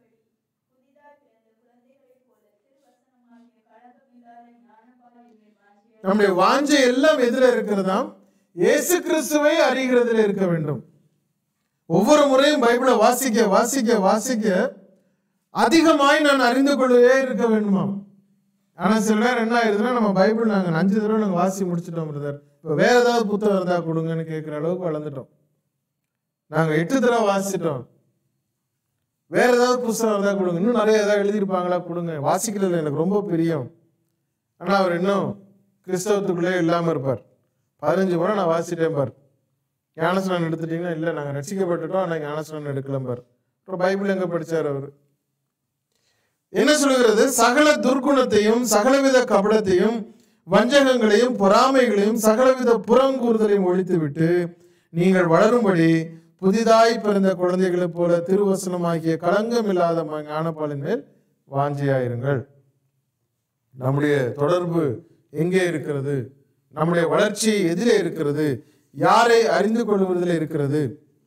நம்முடைய வாஞ்சை எல்லாம் எதிர இருக்கிறதாம்? இயேசு கிறிஸ்துவை அறிகிறதுல இருக்க வேண்டும். ஒவ்வொரு முறையும் பைபிளை வாசிக்க வாசிக்க வாசிக்க அதிகமாய் நான் அறிந்து கொள்ளவே இருக்க வேண்டுமாம். ஆனா சில நேரம் என்ன ஆயிடுதுன்னா, நம்ம பைபிள் நாங்கள் அஞ்சு தடவை நாங்கள் வாசி முடிச்சுட்டோம் பிரதர், இப்போ வேற ஏதாவது புத்தகம் இருந்தா கொடுங்கன்னு கேட்குற அளவுக்கு வளர்ந்துட்டோம். நாங்கள் எட்டு தடவை வாசிட்டோம், வேற ஏதாவது புத்தகம் இருந்தா கொடுங்க, இன்னும் நிறைய ஏதாவது எழுதியிருப்பாங்களா கொடுங்க. வாசிக்கிறதுல எனக்கு ரொம்ப பிரியம். ஆனா அவர் இன்னும் கிறிஸ்தவத்துக்குள்ளே இல்லாமல் இருப்பார். பதினஞ்சு முறை நான் வாசிட்டேன் பார். ஞானஸ்நானம் எடுத்துட்டீங்கன்னா இல்லை நாங்கள் ரசிக்கப்பட்டுட்டோம், ஆனால் ஞானஸ்நானம் எடுக்கலாம் பார். அப்புறம் பைபிள் எங்கே படித்தார் அவர்? என்ன சொல்கிறது? சகல துர்க்குணத்தையும் சகலவித கபடத்தையும் வஞ்சகங்களையும் பொறாமைகளையும் சகலவித புறங்கூறுதலையும் ஒழித்து விட்டு நீங்கள் வளரும்படி புதிதாய் பிறந்த குழந்தைகளைப் போல திருவசனமாகிய களங்கம் இல்லாத ஞானப்பாலின் மேல் வாஞ்சியாயிருங்கள். நம்முடைய தொடர்பு எங்கே இருக்கிறது? நம்முடைய வளர்ச்சி எதிலே இருக்கிறது? யாரை அறிந்து கொள்வதில் இருக்கிறது?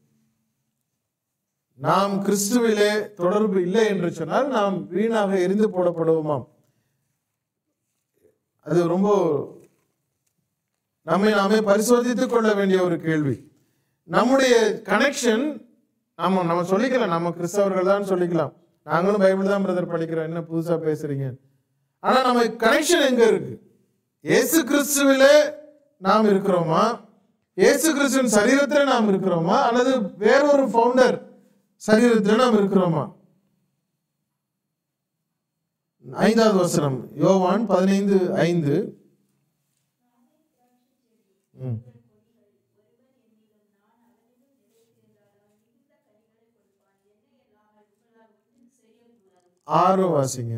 நாம் கிறிஸ்துவிலே தொடர்பு இல்லை என்று சொன்னால் நாம் வீணாக எரிந்து போடப்படுவோமாம். அது ரொம்ப நம்மை நாமே பரிசோதித்துக் கொள்ள வேண்டிய ஒரு கேள்வி. நம்முடைய கனெக்ஷன் நம்ம நம்ம சொல்லிக்கலாம், நம்ம கிறிஸ்தவர்கள் தான் சொல்லிக்கலாம், நாங்களும் பைபிள் தான் பிரதர் படிக்கிறோம், என்ன புதுசா பேசுறீங்க. ஆனா நம்ம கனெக்ஷன் எங்க இருக்கு? இயேசு கிறிஸ்துவிலே நாம் இருக்கிறோமா? இயேசு கிறிஸ்துவின் சரீரத்தில் நாம் இருக்கிறோமா? அல்லது வேறொரு ஃபவுண்டர் சரீரத்தில் நாம் இருக்கிறோமா? ஐந்தாவது வசனம், யோவான் பதினைந்து ஐந்து. ஆறு வாசிங்க.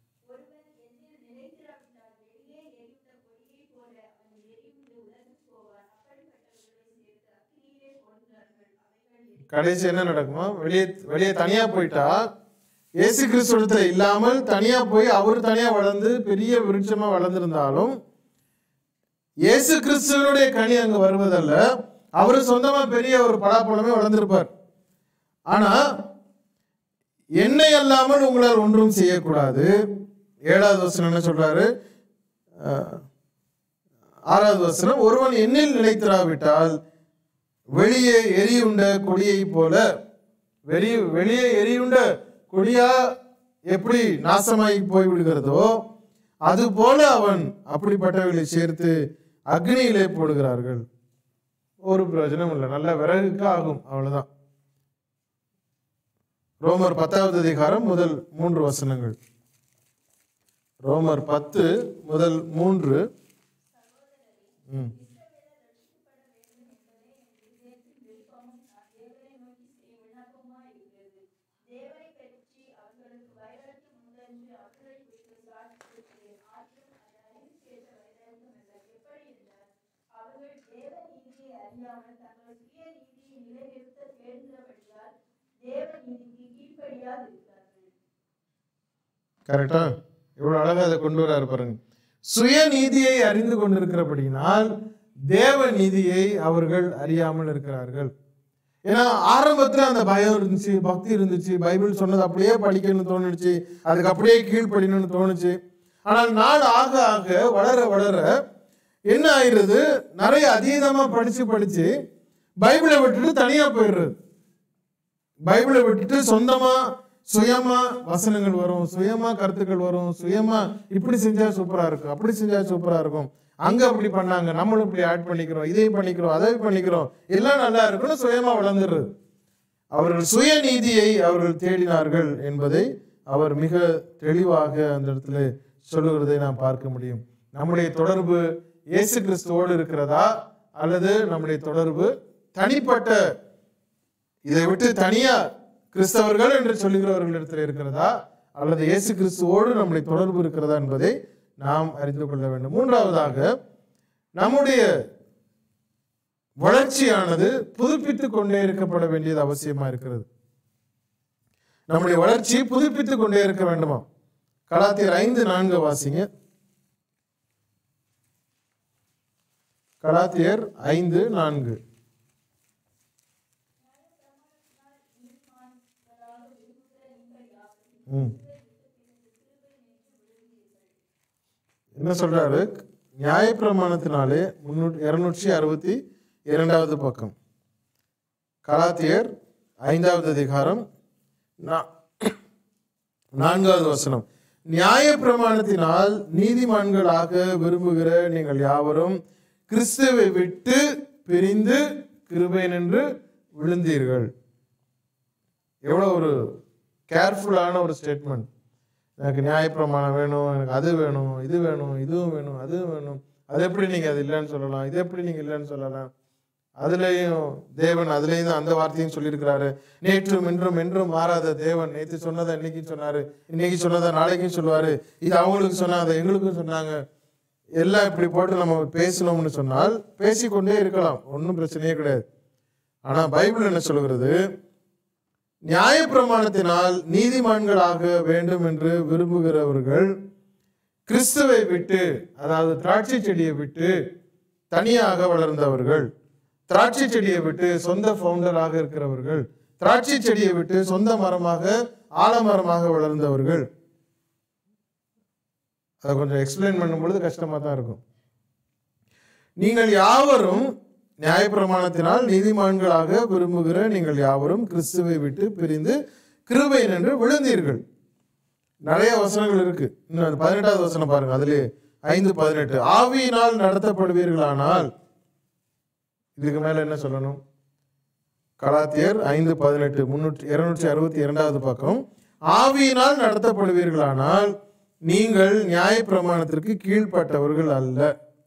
கடைசி என்ன நடக்குமா? வெளியே வெளியே தனியா போயிட்டா, இயேசு கிறிஸ்துவத்துல இல்லாமல் தனியா போய் அவர் தனியா வளர்ந்து பெரிய விருட்சமா வளர்ந்திருந்தாலும் இயேசு கிறிஸ்துவனுடைய கனி அங்க வருவதல்ல, அவரு சொந்தமா பெரிய ஒரு பலாப்பழமே வளர்ந்திருப்பார். ஆனா என்னை அல்லாமல் உங்களால் ஒன்றும் செய்யக்கூடாது. ஏழாவது வசனம் என்ன சொல்றாரு? ஆறாவது வசனம், ஒருவன் என்னில் நிலைத்திராவிட்டால் வெளியே எரியுண்ட கொடியை போல, வெளி வெளியே எரியுண்ட கொடியா எப்படி நாசமாகி போய் விடுகிறதோ அது போல அவன் அப்படிப்பட்டவர்களை சேர்த்து அக்னியிலே போடுகிறார்கள். ஒரு பிரயோஜனம் இல்லை, நல்ல விறகுக்கு ஆகும், அவ்வளவுதான். ரோமர் பத்தாவது அதிகாரம் முதல் மூன்று வசனங்கள். ரோமர் பத்து முதல் மூன்று. ம் கரெக்டா? இவ்வளவு அழகா அதை கொண்டு வர பாருங்க. சுயநீதியை அறிந்து கொண்டிருக்கிறபடினால் தேவ நீதியை அவர்கள் அறியாமல் இருக்கிறார்கள். ஏன்னா ஆரம்பத்துல அந்த பயம் இருந்துச்சு, பக்தி இருந்துச்சு, பைபிள் சொன்னது அப்படியே படிக்கணும்னு தோணுச்சு, அதுக்கு அப்படியே கீழ்ப்படினு தோணுச்சு. ஆனால் நாள் ஆக ஆக வளர வளர என்ன ஆயிடுது? நிறைய அதீதமா படிச்சு படிச்சு பைபிளை விட்டுட்டு தனியா போயிடுறது. பைபிளை விட்டுட்டு சொந்தமா சுயமா வசனங்கள் வரும், சுயமா கருத்துக்கள் வரும், சுயமா இப்படி செஞ்சா சூப்பரா இருக்கும், அப்படி செஞ்சா சூப்பரா இருக்கும், அங்க அப்படி பண்ணாங்க, நம்மளும் இப்படி ஆட் பண்ணிக்கிறோம், இதை பண்ணிக்கிறோம், அதை பண்ணிக்கிறோம், எல்லாம் நல்லா இருக்குன்னு சுயமா வளர்ந்துடுறது. அவர்கள் சுய நீதியை அவர்கள் தேடினார்கள் என்பதை அவர் மிக தெளிவாக அந்த இடத்துல சொல்லுகிறதை நாம் பார்க்க முடியும். நம்முடைய தொடர்பு இயேசு கிறிஸ்துவோடு இருக்கிறதா, அல்லது நம்முடைய தொடர்பு தனிப்பட்ட இதை விட்டு தனியா கிறிஸ்தவர்கள் என்று சொல்லுகிறவர்களிடத்தில் இருக்கிறதா, அல்லது இயேசு கிறிஸ்துவோடு நம்முடைய தொடர்பு இருக்கிறதா என்பதை நாம் அறிந்து கொள்ள வேண்டும். மூன்றாவதாக, நம்முடைய வளர்ச்சியானது புதுப்பித்துக் கொண்டே இருக்கப்பட வேண்டியது அவசியமா இருக்கிறது. நம்முடைய வளர்ச்சி புதுப்பித்துக் கொண்டே இருக்க வேண்டுமா? கலாத்தியர் ஐந்து நான்கு வாசிங்க. கலாத்தியர் ஐந்து நான்கு. என்ன சொல்றாரு? நியாயப்பிரமாணத்தினாலே இருநூற்றி அறுபத்தி இரண்டாவது பக்கம், கலாத்தியர் ஐந்தாவது அதிகாரம் நான்காவது வசனம். நியாயப்பிரமாணத்தினால் நீதிமான்களாக விரும்புகிற நீங்கள் யாவரும் கிறிஸ்துவை விட்டு பிரிந்து கிருபையினின்று விழுந்தீர்கள். எவ்வளவு ஒரு கேர்ஃபுல்லான ஒரு ஸ்டேட்மெண்ட். எனக்கு நியாயப்பிரமாணம் வேணும், எனக்கு அது வேணும், இது வேணும், இதுவும் வேணும், அதுவும் வேணும். அது எப்படி நீங்கள் அது இல்லைன்னு சொல்லலாம், இது எப்படி நீங்கள் இல்லைன்னு சொல்லலாம். அதுலேயும் தேவன் அதுலேயும் தான் அந்த வார்த்தையும் சொல்லியிருக்கிறாரு. நேற்றும் இன்றும் என்றும் மாறாத தேவன். நேற்று சொன்னதை இன்னைக்கும் சொன்னார், இன்னைக்கு சொன்னதை நாளைக்கும் சொல்லுவார். இது அவங்களுக்கு சொன்னாங்க, அதை எங்களுக்கும் சொன்னாங்க. எல்லாம் இப்படி போட்டு நம்ம பேசணும்னு சொன்னால் பேசிக்கொண்டே இருக்கலாம், ஒன்றும் பிரச்சனையே கிடையாது. ஆனால் பைபிள் என்ன சொல்கிறது? நியாயப்பிரமாணத்தினால் நீதிமான்களாக வேண்டும் என்று விரும்புகிறவர்கள் கிறிஸ்துவை விட்டு, அதாவது திராட்சை செடியை விட்டு தனியாக வளர்ந்தவர்கள், திராட்சை செடியை விட்டு சொந்த ஃபவுண்டராக இருக்கிறவர்கள், திராட்சை செடியை விட்டு சொந்த மரமாக ஆலமரமாக வளர்ந்தவர்கள். அதை கொஞ்சம் எக்ஸ்பிளைன் பண்ணும் பொழுது கஷ்டமா தான் இருக்கும். நீங்கள் யாவரும் நியாயப்பிரமாணத்தினால் நீதிமான்களாக விரும்புகிற நீங்கள் யாவரும் கிறிஸ்துவை விட்டு பிரிந்து கிருபையினின்று விழுந்தீர்கள். நிறைய வசனங்கள் இருக்கு. இன்னும் பதினெட்டாவது வசனம் பாருங்க, அதுல ஐந்து பதினெட்டு. ஆவியினால் நடத்தப்படுவீர்களானால், இதுக்கு மேல என்ன சொல்லணும்? கலாத்தியர் ஐந்து பதினெட்டு, முன்னூற்றி இருநூற்றி அறுபத்தி இரண்டாவது பக்கம். ஆவியினால் நடத்தப்படுவீர்களானால் நீங்கள் நியாயப்பிரமாணத்திற்கு கீழ்ப்பட்டவர்கள் அல்ல.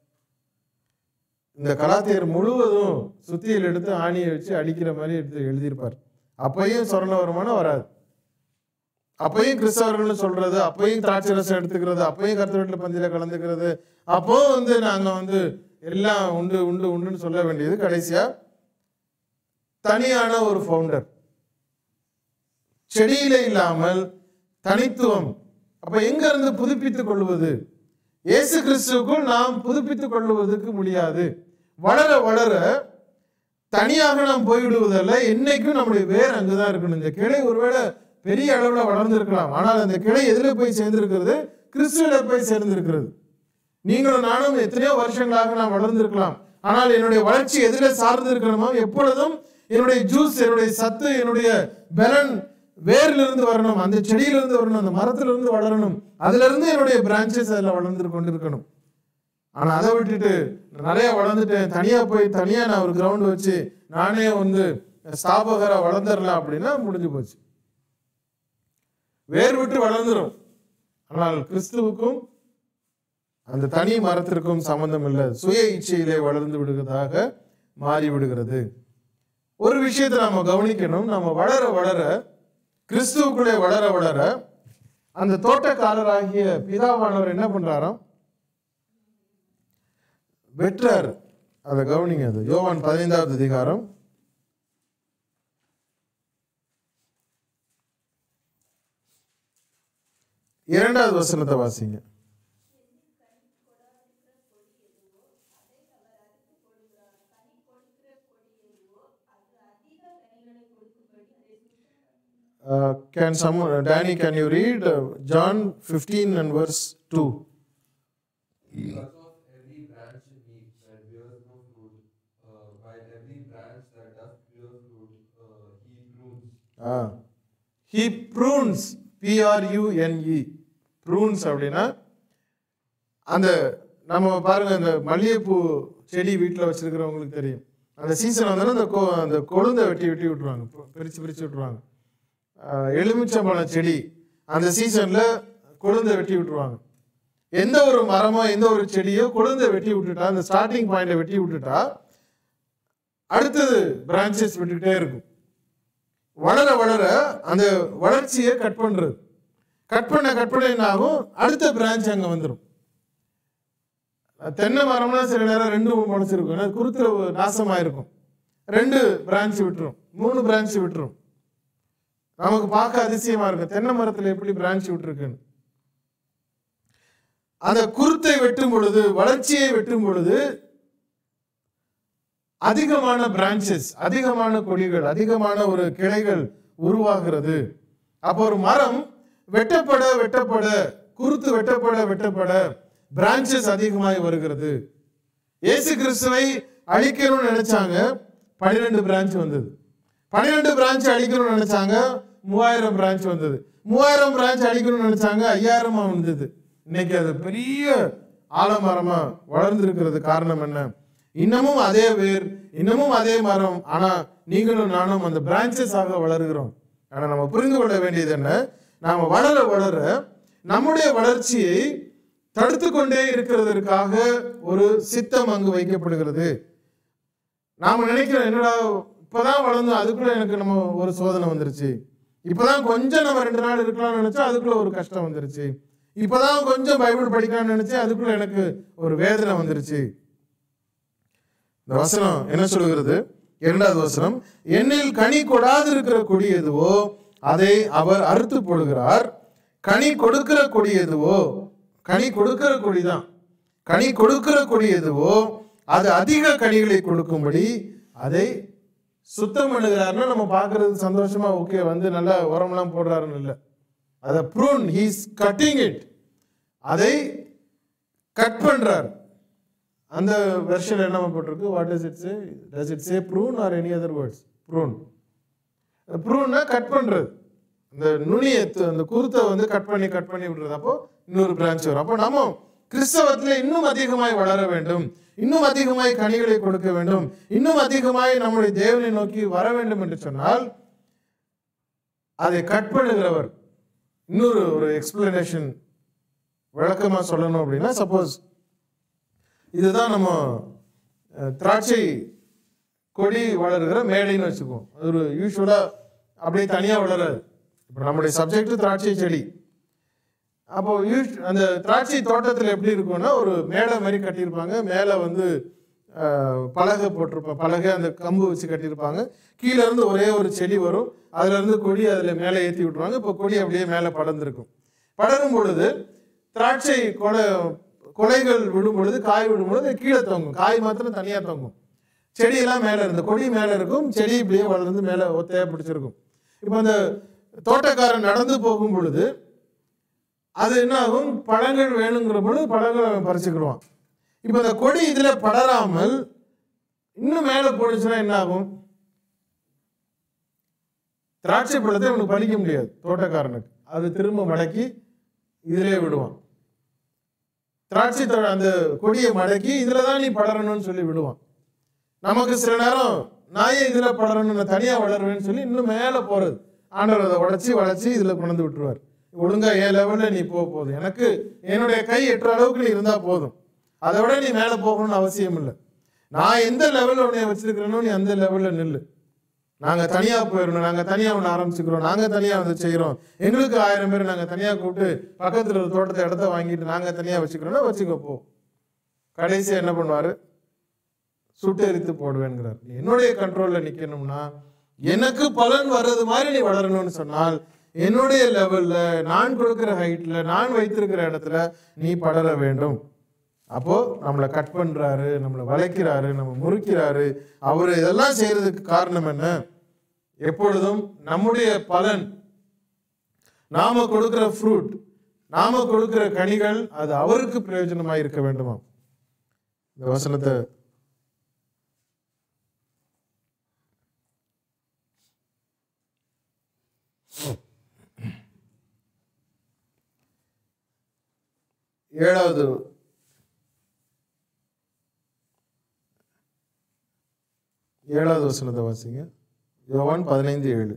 இந்த கலாத்தியர் முழுவதும் சுத்தியில் எடுத்து ஆணியை வச்சு அடிக்கிற மாதிரி எடுத்து எழுதியிருப்பார். அப்பையும் சொரண வருமானம் வராது. அப்பையும் கிறிஸ்தவர்கள்னு சொல்றது, அப்பையும் திராட்சை ரசம் எடுத்துக்கிறது, அப்பையும் கர்த்தர் வீட்டில் பந்தியில கலந்துக்கிறது, அப்போ வந்து நாங்க வந்து எல்லாம் உண்டு உண்டு உண்டுன்னு சொல்ல வேண்டியது கடைசியா தனியான ஒரு ஃபவுண்டர், செடியில இல்லாமல் தனித்துவம். அப்ப எங்க இருந்து புதுப்பித்துக் கொள்வது? இயேசு கிறிஸ்துவுக்குள் நாம் புதுப்பித்துக் கொள்வதற்கு முடியாது. வளர வளர தனியாக நாம் போய்விடுவதல்ல, என்னைக்கும் நம்முடைய வேர் அங்குதான் இருக்கணும். இந்த கிளை ஒருவேளை பெரிய அளவுல வளர்ந்திருக்கலாம், ஆனால் அந்த கிளை எதுல போய் சேர்ந்திருக்கிறது? கிறிஸ்துவில போய் சேர்ந்திருக்கிறது. நீங்களும் நானும் எத்தனையோ வருஷங்களாக நாம் வளர்ந்திருக்கலாம், ஆனால் என்னுடைய வளர்ச்சி எதிர சார்ந்து இருக்கணுமோ? எப்பொழுதும் என்னுடைய ஜூஸ், என்னுடைய சத்து, என்னுடைய பலன் வேரிலிருந்து வரணும், அந்த செடியிலிருந்து வரணும், அந்த மரத்திலிருந்து வளரணும், அதுல இருந்து என்னுடைய பிரான்ச்சஸ் அதில் வளர்ந்து கொண்டிருக்கணும். ஆனா அதை விட்டுட்டு நிறைய வளர்ந்துட்டேன், தனியா போய் தனியா நான் ஒரு கிரவுண்ட் வச்சு நானே வந்து ஸ்தாபகரா வளர்ந்துடலாம் அப்படின்னா முடிஞ்சு போச்சு. வேர் விட்டு வளர்ந்துடும், ஆனால் கிறிஸ்துவுக்கும் அந்த தனி மரத்திற்கும் சம்பந்தம் இல்லை, சுய இச்சையிலே வளர்ந்து விடுவதாக மாறி விடுகிறது. ஒரு விஷயத்தை நாம கவனிக்கணும், நம்ம வளர வளர கிறிஸ்துவுக்குள்ளே வளர வளர அந்த தோட்டக்காரராகிய பிதாவானவர் என்ன பண்றாராம்? வெற்றார். அதை கவனிங்க. அது யோவான் பதினைந்தாவது அதிகாரம் இரண்டாவது வசனத்தை வாசிங்க. Uh, can someone, uh, Danny, can you read uh, John fifteen and verse two? Because of every branch in me that bears no fruit, uh, by every branch that does bear fruit, uh, he prunes. Ah, he prunes. P R U N E. Prunes அப்படின்னா அந்த நம்ம பாருங்க, அந்த மல்லிகைப்பூ செடி வீட்டில் வச்சிருக்கிறவங்களுக்கு தெரியும், அந்த சீசன் வந்தாலும் அந்த அந்த கொழுந்தை வெட்டி வெட்டி விட்டுருவாங்க, பிரித்து பிரித்து விட்டுருவாங்க. எலுமிச்சம்பழம் செடி அந்த சீசன்ல கொழுந்தை வெட்டி விட்டுருவாங்க. எந்த ஒரு மரமோ எந்த ஒரு செடியோ கொழுந்தை வெட்டி விட்டுட்டா, அந்த ஸ்டார்டிங் பாயிண்ட வெட்டி விட்டுட்டா அடுத்தது பிரான்ச்சஸ் விட்டுக்கிட்டே இருக்கும். வளர வளர அந்த வளர்ச்சியை கட் பண்றது, கட் பண்ண கட் பண்ண என்ன ஆகும்? அடுத்த பிரான்ச் அங்க வந்துடும். தென்னை மரம்னா சில நேரம் ரெண்டு முளைச்சிருக்கும், குருத்துல நாசமாயிருக்கும், ரெண்டு பிரான்ச் விட்டுரும், மூணு பிரான்ச் விட்டுரும். நமக்கு பார்க்க அதிசயமா இருக்கும், தென்னை மரத்துல எப்படி பிரான்ச் விட்டுருக்குன்னு. அந்த குருத்தை வெட்டும் பொழுது, வளர்ச்சியை வெட்டும் பொழுது அதிகமான பிரான்ச்சஸ், அதிகமான கொடிகள், அதிகமான ஒரு கிளைகள் உருவாகிறது. அப்போ ஒரு மரம் வெட்டப்பட வெட்டப்பட, குருத்து வெட்டப்பட வெட்டப்பட பிரான்ச்சஸ் அதிகமாய் வருகிறது. இயேசு கிறிஸ்துவை அழிக்கணும்னு நினைச்சாங்க, பன்னிரெண்டு பிரான்ச் வந்தது. பன்னிரெண்டு பிரான்ச் அழிக்கணும்னு நினைச்சாங்க, மூவாயிரம் பிரான்ச் வந்தது. மூவாயிரம் பிரான்ச் அழிக்கணும்னு நினைச்சாங்க, ஐயாயிரமா வந்தது. இன்னைக்கு அது பெரிய ஆலமரமா வளர்ந்து இருக்கிறது. காரணம் என்ன? இன்னமும் அதே வேர், இன்னமும் அதே மரம், ஆனா நீங்களும் நானும் அந்த பிரான்ச்சஸ் ஆக வளர்கிறோம். ஆனா நம்ம புரிந்து கொள்ள வேண்டியது என்ன? நாம வளர வளர நம்முடைய வளர்ச்சியை தடுத்து கொண்டே இருக்கிறதற்காக ஒரு சித்தம் அங்கு வைக்கப்படுகிறது. நாம நினைக்கிறோம், என்னடா இப்பதான் வளர்ந்தோம், அதுக்குள்ள எனக்கு நம்ம ஒரு சோதனை வந்துருச்சு. இப்பதான் கொஞ்சம் நம்ம ரெண்டு நாள் இருக்கலாம்னு நினைச்சா அதுக்குள்ள ஒரு கஷ்டம் வந்துருச்சு. இப்பதான் கொஞ்சம் பைபிள் படிக்கலாம்னு நினைச்சேன், அதுக்குள்ள எனக்கு ஒரு வேதனை வந்துருச்சு. இந்த வசனம் என்ன சொல்கிறது? இரண்டாவது வசனம், என்னில் கனி கொடாது இருக்கிற கொடி எதுவோ அதை அவர் அறுத்து போடுகிறார், கனி கொடுக்கிற கொடி எதுவோ, கனி கொடுக்கிற கொடிதான், கனி கொடுக்கிற கொடி எதுவோ அது அதிக கனிகளை கொடுக்கும்படி அதை சுத்தம் பண்ணுகிறாருன்னா நம்ம பார்க்கறது சந்தோஷமா, ஓகே வந்து நல்லா உரம்லாம் போடுறாருன்னு இல்லை. அதை prune, he is cutting it, அதை கட் பண்றார். அந்த வெர்ஷன் என்ன போட்டிருக்கு? What does it say? Does it say prune or any other words? Prune. ப்ரூன்னா கட் பண்றது, அந்த நுனியை, அந்த குருத்தை வந்து கட் பண்ணி கட் பண்ணி விடுறது. அப்போ இன்னொரு பிரான்ச் வரும். அப்போ நம்ம கிறிஸ்தவத்தில் இன்னும் அதிகமாய் வளர வேண்டும், இன்னும் அதிகமாய் கனிகளை கொடுக்க வேண்டும், இன்னும் அதிகமாய் நம்முடைய தேவனை நோக்கி வர வேண்டும் என்று சொன்னால் அதை கட் பண்ணுகிறவர். இன்னொரு ஒரு எக்ஸ்பிளனேஷன் விளக்கமா சொல்லணும் அப்படின்னா, சப்போஸ் இதுதான் நம்ம திராட்சை கொடி வளர்கிற மேடைன்னு வச்சுக்குவோம். அது ஒரு யூஸ்வலா அப்படியே தனியா வளராது, இப்போ நம்முடைய சப்ஜெக்ட் திராட்சை செடி. அப்போ யூஸ் அந்த திராட்சை தோட்டத்தில் எப்படி இருக்கும்னா ஒரு மேடை மாதிரி கட்டியிருப்பாங்க. மேலே வந்து பலகை போட்டிருப்பாங்க, பலகை அந்த கம்பு வச்சு கட்டியிருப்பாங்க. கீழே இருந்து ஒரே ஒரு செடி வரும், அதுல இருந்து கொடி அதில் மேலே ஏற்றி விட்டுருவாங்க. இப்போ கொடி அப்படியே மேலே படர்ந்துருக்கும். படரும் பொழுது திராட்சை கொலை கொலைகள் விடும் பொழுது, காய் விடும் பொழுது கீழே தொங்கும், காய் மாத்திரம் தனியாக தொங்கும். செடியெல்லாம் மேலே இருந்து கொடி மேலே இருக்கும், செடி இப்படியே வளர்ந்து மேலே ஒத்தையாக பிடிச்சிருக்கும். இப்போ அந்த தோட்டக்காரன் நடந்து போகும் பொழுது அது என்ன ஆகும், பழங்கள் வேணுங்கிற பொழுது பழங்கள் அவன் பறிச்சுக்கிடுவான். இப்போ அந்த கொடி இதில் படராமல் இன்னும் மேலே போடுச்சுன்னா என்ன ஆகும், திராட்சை பழத்தை அவனுக்கு பறிக்க முடியாது தோட்டக்காரனுக்கு. அது திரும்ப மடக்கி இதிலே விடுவான். திராட்சை அந்த கொடியை மடக்கி இதில் தான் நீ படரணும்னு சொல்லி விடுவான். நமக்கு சில நேரம் நான் ஏன் இதில் படரணும், நான் தனியாக வளருவேன்னு சொல்லி இன்னும் மேலே போகிறது. ஆண்டவர் அதை உடச்சி வளைச்சி இதில் கொண்டு விட்டுருவார். ஒழுங்கா என் லெவலில் நீ போக போதும், எனக்கு என்னுடைய கை எட்டுற அளவுக்கு நீ இருந்தால் போதும், அதை விட நீ மேலே போகணும்னு அவசியம் இல்லை. நான் எந்த லெவலில் உன்னை வச்சிருக்கிறேனோ நீ அந்த லெவலில் நில்லு. நாங்கள் தனியாக போயிடணும், நாங்கள் தனியாக ஒன்று ஆரம்பிச்சுக்கிறோம், நாங்கள் தனியாக வந்து செய்கிறோம், எங்களுக்கு ஆயிரம் பேர் நாங்கள் தனியாக கூப்பிட்டு பக்கத்தில் ஒரு தோட்டத்தை இடத்த வாங்கிட்டு நாங்கள் தனியாக வச்சுக்கிறோன்னா வச்சுக்கப்போ. கடைசியாக என்ன பண்ணுவார், சுட்டு எரித்து போடுவேங்கிறார். என்னுடைய கண்ட்ரோலில் நிற்கணும்னா எனக்கு பலன் வர்றது மாதிரி நீ வளரணும்னு சொன்னால் என்னுடைய லெவலில் நான் கொடுக்குற ஹைட்டில் நான் வைத்திருக்கிற இடத்துல நீ படர வேண்டும். அப்போ நம்மளை கட் பண்றாரு, நம்மளை வளைக்கிறாரு, நம்ம முறுக்கிறாரு. அவர் இதெல்லாம் செய்யறதுக்கு காரணம் என்ன, எப்பொழுதும் நம்முடைய பலன், நாம கொடுக்கிற ஃப்ரூட், நாம கொடுக்கிற கனிகள் அது அவருக்கு பிரயோஜனமாக இருக்க வேண்டுமா. இந்த வசனத்தை ஏழாவது ஏழாவது வசனத்தை வாசிங்க. யோவான் பதினைந்து ஏழு.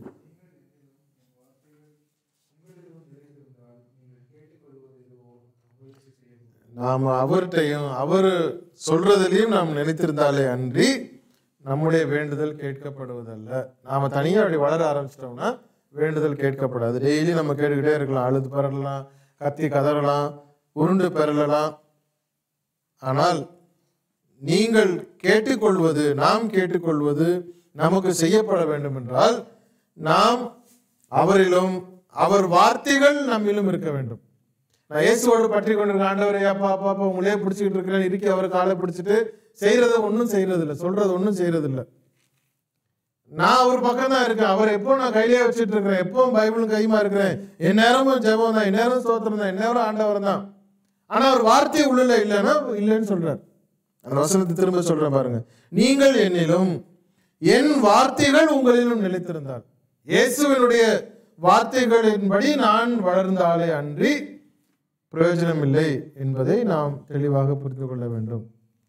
நாம் அவர்கிட்டையும் அவர் சொல்றதிலையும் நாம் நினைத்திருந்தாலே அன்றி நம்முடைய வேண்டுதல் கேட்கப்படுவதல்ல. நாம தனியாக அப்படி வளர ஆரம்பிச்சிட்டோம்னா வேண்டுதல் கேட்கப்படாது. டெய்லி நம்ம கேட்டுக்கிட்டே இருக்கலாம், அழுது பெறலாம், கத்தி கதறலாம், உருண்டு பெறலாம். ஆனால் நீங்கள் கேட்டுக்கொள்வது, நாம் கேட்டுக்கொள்வது நமக்கு செய்யப்பட வேண்டும் என்றால் நாம் அவரிலும் அவர் வார்த்தைகள் நம்மிலும் இருக்க வேண்டும். நான் இயேசுவோடு பற்றி கொண்டிருக்க ஆண்டவரை அப்பா அப்பா அப்பா உங்களே பிடிச்சிக்கிட்டு இருக்கிறேன் இருக்கி அவர் காலை பிடிச்சிட்டு செய்யறத ஒன்றும் செய்யறது இல்லை, சொல்றது ஒன்றும் செய்யறது இல்லை. நான் அவர் பக்கம் தான் இருக்கேன், அவர் எப்போ நான் கையிலே வச்சுட்டு இருக்கிறேன், எப்பவும் பைபிளும் கையுமா இருக்கிறேன், என் நேரமும் ஜெபம் தான், என் நேரம் ஸ்தோத்திரம் தான், என் நேரம் ஆண்டவர் தான். ஆனா அவர் வார்த்தை உள்ள இல்லைன்னா இல்லைன்னு சொல்றார். அந்த வசனத்தை திரும்ப சொல்றேன் பாருங்க. நீங்கள் என்னிலும் என் வார்த்தைகள் உங்களிலும் நிலைத்திருந்தால், இயேசுவினுடைய வார்த்தைகளின்படி நான் வளர்ந்தாலே அன்றி பிரயோஜனம் இல்லை என்பதை நாம் தெளிவாக புரிந்து கொள்ள வேண்டும்.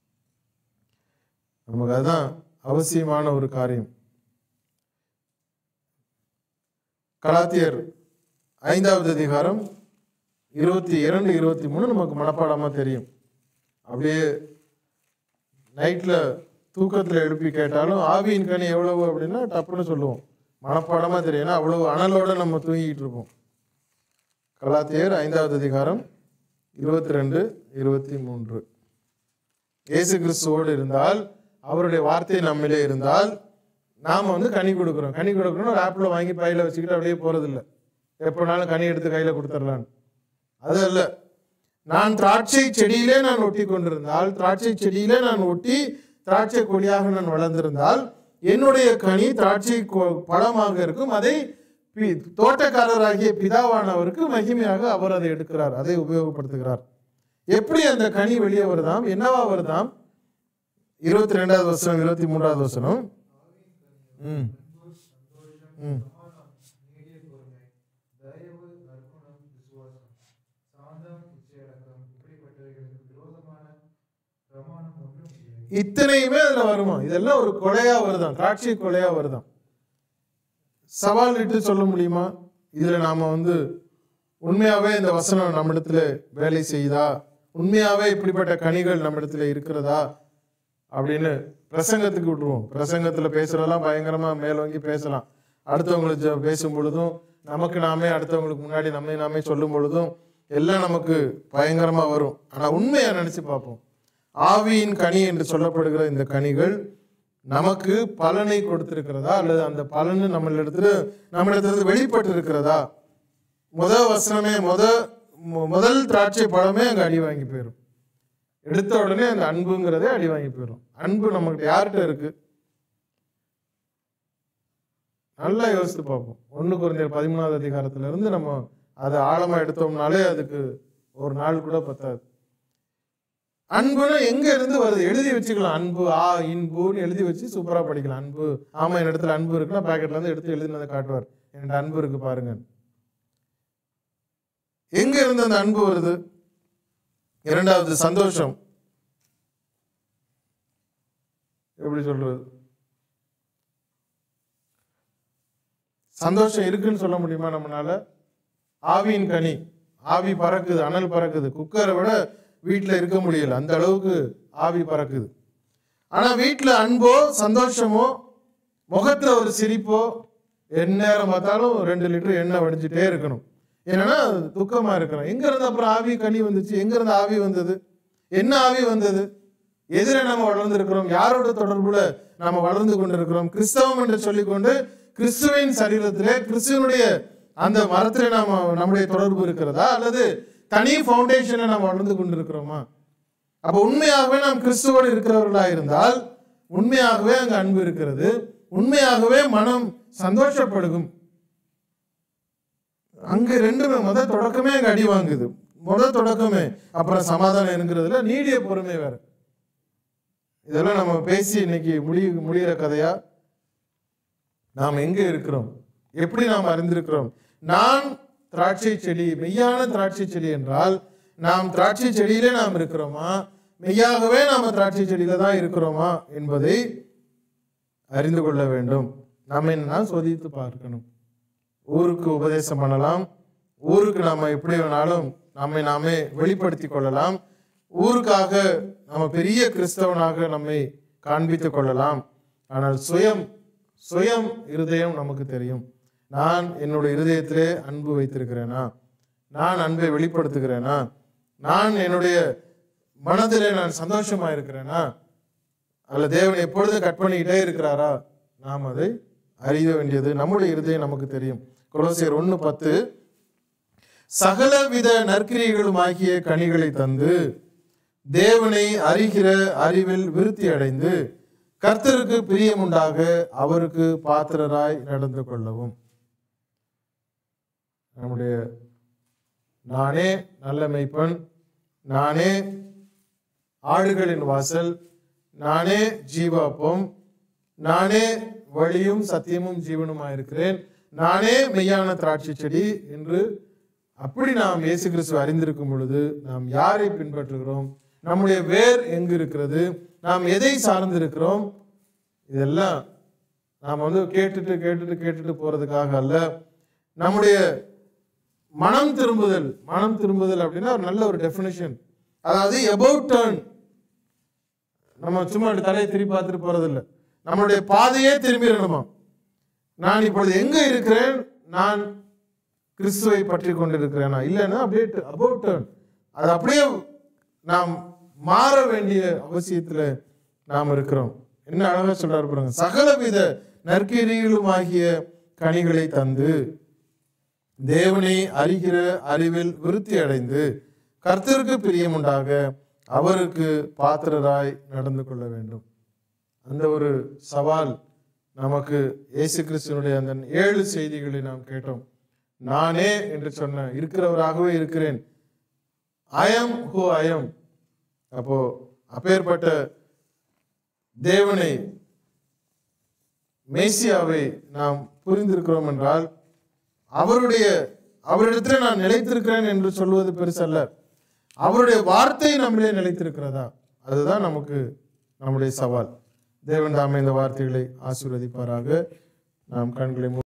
நமக்கு அதுதான் அவசியமான ஒரு காரியம். கலாத்தியர் ஐந்தாவது அதிகாரம் இருபத்தி இரண்டு இருபத்தி மூணு நமக்கு மனப்பாடமா தெரியும். அப்படியே நைட்ல தூக்கத்துல எழுப்பி கேட்டாலும் ஆவியின் கனி எவ்வளவு அப்படின்னா டப்புன்னு சொல்லுவோம், மனப்பாடமா தெரியும், அவ்வளவு அனலோட நம்ம தூங்கிட்டு இருப்போம். கலாத்தியர் ஐந்தாவது அதிகாரம் இருபத்தி ரெண்டு இருபத்தி மூன்று. இயேசு கிறிஸ்துவோடு இருந்தால், அவருடைய வார்த்தை நம்மளே இருந்தால் நாம வந்து கனி கொடுக்குறோம். கனி கொடுக்கணும் ஒரு ஆப்பிள் வாங்கி பையில வச்சுக்கிட்டு அப்படியே போறதில்லை, எப்போனாலும் கனி எடுத்து கையில கொடுத்துடலான்னு. அது அல்ல. நான் திராட்சை செடியிலே நான் ஒட்டி கொண்டிருந்தால், திராட்சை செடியிலே நான் ஒட்டி திராட்சை கொடியாக நான் வளர்ந்திருந்தால் என்னுடைய கனி திராட்சை பழமாக இருக்கும். அதை தோட்டக்காரராகிய பிதாவானவருக்கு மகிமையாக அவர் அதை எடுக்கிறார், அதை உபயோகப்படுத்துகிறார். எப்படி அந்த கனி வெளியே வருதாம், என்னவா வருதாம்? இருபத்தி ரெண்டாவது வசனம், இருபத்தி மூன்றாவது வசனம். ம் ம் இத்தனையுமே அதுல வருமா? இதெல்லாம் ஒரு கொலையா வருதான், திராட்சை கொலையா வருதான். சவால் இட்டு சொல்ல முடியுமா? இதுல நாம வந்து உண்மையாவே இந்த வசனம் நம்மிடத்துல வேலை செய்யுதா, உண்மையாவே இப்படிப்பட்ட கனிகள் நம்மிடத்துல இருக்கிறதா அப்படின்னு பிரசங்கத்துக்கு விட்டுருவோம். பிரசங்கத்துல பேசுறதெல்லாம் பயங்கரமா மேலோங்கி பேசலாம். அடுத்தவங்களுக்கு பேசும் பொழுதும் நமக்கு நாமே அடுத்தவங்களுக்கு முன்னாடி நம்மை நாமே சொல்லும் பொழுதும் எல்லாம் நமக்கு பயங்கரமா வரும். ஆனா உண்மையா நினைச்சு பார்ப்போம். ஆவியின் கனி என்று சொல்லப்படுகிற இந்த கனிகள் நமக்கு பலனை கொடுத்திருக்கிறதா, அல்லது அந்த பலன் நம்மளிடத்துல நம்மளிடத்துல வெளிப்பட்டு இருக்கிறதா? முதல் வசனமே முத முதல் திராட்சை பழமே அங்க அடி வாங்கி போயிடும். எடுத்த உடனே அந்த அன்புங்கிறதே அடி வாங்கி போயிடும். அன்பு நம்மகிட்ட யார்கிட்ட இருக்கு? நல்லா யோசித்து பார்ப்போம். ஒன்று கொரிந்தியர் பதிமூணாவது அதிகாரத்துல இருந்து நம்ம அதை ஆழமா எடுத்தோம்னாலே அதுக்கு ஒரு நாள் கூட பத்தாது. அன்புன்னு எங்க இருந்து வருது? எழுதி வச்சுக்கலாம். அன்பு ஆ இன்புன்னு எழுதி வச்சு சூப்பரா படிக்கலாம். அன்பு, ஆமா என் இடத்துல அன்பு இருக்குன்னா பேக்கெட்ல இருந்து எடுத்து எழுதினதை காட்டுவார். என்கிட்ட அன்பு இருக்கு பாருங்க. எங்க இருந்து அந்த அன்பு வருது? இரண்டாவது சந்தோஷம். எப்படி சொல்றது? சந்தோஷம் இருக்குன்னு சொல்ல முடியுமா நம்மளால? ஆவியின் கனி, ஆவி பறக்குது, அனல் பறக்குது. குக்கரை விட வீட்டுல இருக்க முடியல, அந்த அளவுக்கு ஆவி பறக்குது. ஆனா வீட்டுல அன்போ சந்தோஷமோ, முகத்துல ஒரு சிரிப்போ, எந்நேரம் பார்த்தாலும் ரெண்டு லிட்டர் எண்ணெய் வடிஞ்சிட்டே இருக்கணும். என்னன்னா துக்கமா இருக்கிறோம். எங்க இருந்து அப்புறம் ஆவி கனி வந்துச்சு? எங்க இருந்து ஆவி வந்தது? என்ன ஆவி வந்தது? எதிர நம்ம வளர்ந்து இருக்கிறோம். யாரோட தொடர்புல நாம வளர்ந்து கொண்டிருக்கிறோம்? கிறிஸ்தவம் என்று சொல்லிக்கொண்டு கிறிஸ்துவின் சரீரத்திலே கிறிஸ்துவனுடைய அந்த மரத்திலே நாம நம்முடைய தொடர்பு இருக்கிறதா, அல்லது தனி பவுண்டேஷன்ல நாம் வளர்ந்து கொண்டிருக்கிறோமா? அப்ப உண்மையாகவே நாம் கிறிஸ்துவோடு இருக்கிறவர்களா இருந்தால் உண்மையாகவே அங்க அன்பு இருக்கிறது, உண்மையாகவே மனம் சந்தோஷப்படுகும். அங்க ரெண்டுமே முதல் தொடக்கமே அங்க அடி வாங்குது. முதல் தொடக்கமே. அப்புறம் சமாதானம் என்கிறதுல நீடிய பொறுமை வேற. இதெல்லாம் நம்ம பேசி இன்னைக்கு முடி முடிகிற கதையா? நாம் எங்க இருக்கிறோம்? எப்படி நாம் அறிந்திருக்கிறோம்? நான் திராட்சை செடி, மெய்யான திராட்சை செடி என்றால் நாம் திராட்சை செடியிலே நாம் இருக்கிறோமா, மெய்யாகவே நாம திராட்சை செடியில தான் இருக்கிறோமா என்பதை அறிந்து கொள்ள வேண்டும். நம்ம என்ன சோதித்து பார்க்கணும். ஊருக்கு உபதேசம் பண்ணலாம், ஊருக்கு நாம எப்படி வேணாலும் நம்மை நாமே வெளிப்படுத்தி கொள்ளலாம், ஊருக்காக நம்ம பெரிய கிறிஸ்தவனாக நம்மை காண்பித்துக் கொள்ளலாம். ஆனால் சுயம் சுயம் இருதயம் நமக்கு தெரியும். நான் என்னுடைய இருதயத்திலே அன்பு வைத்திருக்கிறேனா, நான் அன்பை வெளிப்படுத்துகிறேனா, நான் என்னுடைய மனதிலே நான் சந்தோஷமா இருக்கிறேனா, அல்ல தேவன் எப்பொழுதும் கட் பண்ணிக்கிட்டே இருக்கிறாரா? நாம் அதை அறிய வேண்டியது நம்முடைய இருதயம் நமக்கு தெரியும். கொலோசியர் ஒன்று பத்து, சகலவித நற்கிரியைகளும் ஆகிய கனிகளை தந்து தேவனை அறிகிற அறிவில் விருத்தி அடைந்து கர்த்தருக்கு பிரியமுண்டாக அவருக்கு பாத்திரராய் நடந்து கொள்ளவும். நம்முடைய நானே நல்ல மேய்ப்பன், நானே ஆடுகளின் வாசல், நானே ஜீவாப்பம், நானே வழியும் சத்தியமும் ஜீவனுமாயிருக்கிறேன், நானே மெய்யான திராட்சை செடி என்று அப்படி நாம் இயேசு கிறிஸ்து அறிந்திருக்கும் பொழுது நாம் யாரை பின்பற்றுகிறோம், நம்முடைய வேர் எங்கு இருக்கிறது, நாம் எதை சார்ந்து இருக்கிறோம், இதெல்லாம் நாம் வந்து கேட்டுட்டு கேட்டுட்டு கேட்டுட்டு போறதுக்காக அல்ல. நம்முடைய மனம் திரும்புதல், மனம் திரும்புதல் அப்படின்னா ஒரு நல்ல ஒரு டெஃபினிஷன். அதாவது அபவுட் டர்ன். நம்ம சும்மா தலையை திருப்பி பார்த்துட்டு போறதில்லை, நம்மளுடைய பாதையே திரும்பிடணுமா. நான் இப்பொழுது எங்க இருக்கிறேன், நான் கிறிஸ்துவை பற்றி கொண்டிருக்கிறேனா இல்லைன்னா அப்படியே அபவுட் டர்ன். அது அப்படியே நாம் மாற வேண்டிய அவசியத்துல நாம் இருக்கிறோம். என்ன அழகா சொல்றாரு பாருங்க, சகலவித நற்கிரிகளும் ஆகிய கனிகளை தந்து தேவனை அறிகிற அறிவில் விருத்தி அடைந்து கர்த்தருக்கு பிரியமுண்டாக அவருக்கு பாத்திரராய் நடந்து கொள்ள வேண்டும். அந்த ஒரு சவால் நமக்கு இயேசு கிறிஸ்துவனுடைய அந்த ஏழு செய்திகளை நாம் கேட்டோம். நானே என்று சொன்ன இருக்கிறவராகவே இருக்கிறேன், I am who I am. அப்போ அப்பேற்பட்ட தேவனை, மேசியாவை நாம் புரிந்திருக்கிறோம் என்றால் அவருடைய அவரிடத்தில் நான் நிலைத்திருக்கிறேன் என்று சொல்வது பெருசல்ல, அவருடைய வார்த்தை நம்மளே நிலைத்திருக்கிறதா, அதுதான் நமக்கு நம்முடைய சவால். தேவன் தாமே இந்த வார்த்தைகளை ஆசீர்வதிப்பாராக. நாம் கண்களை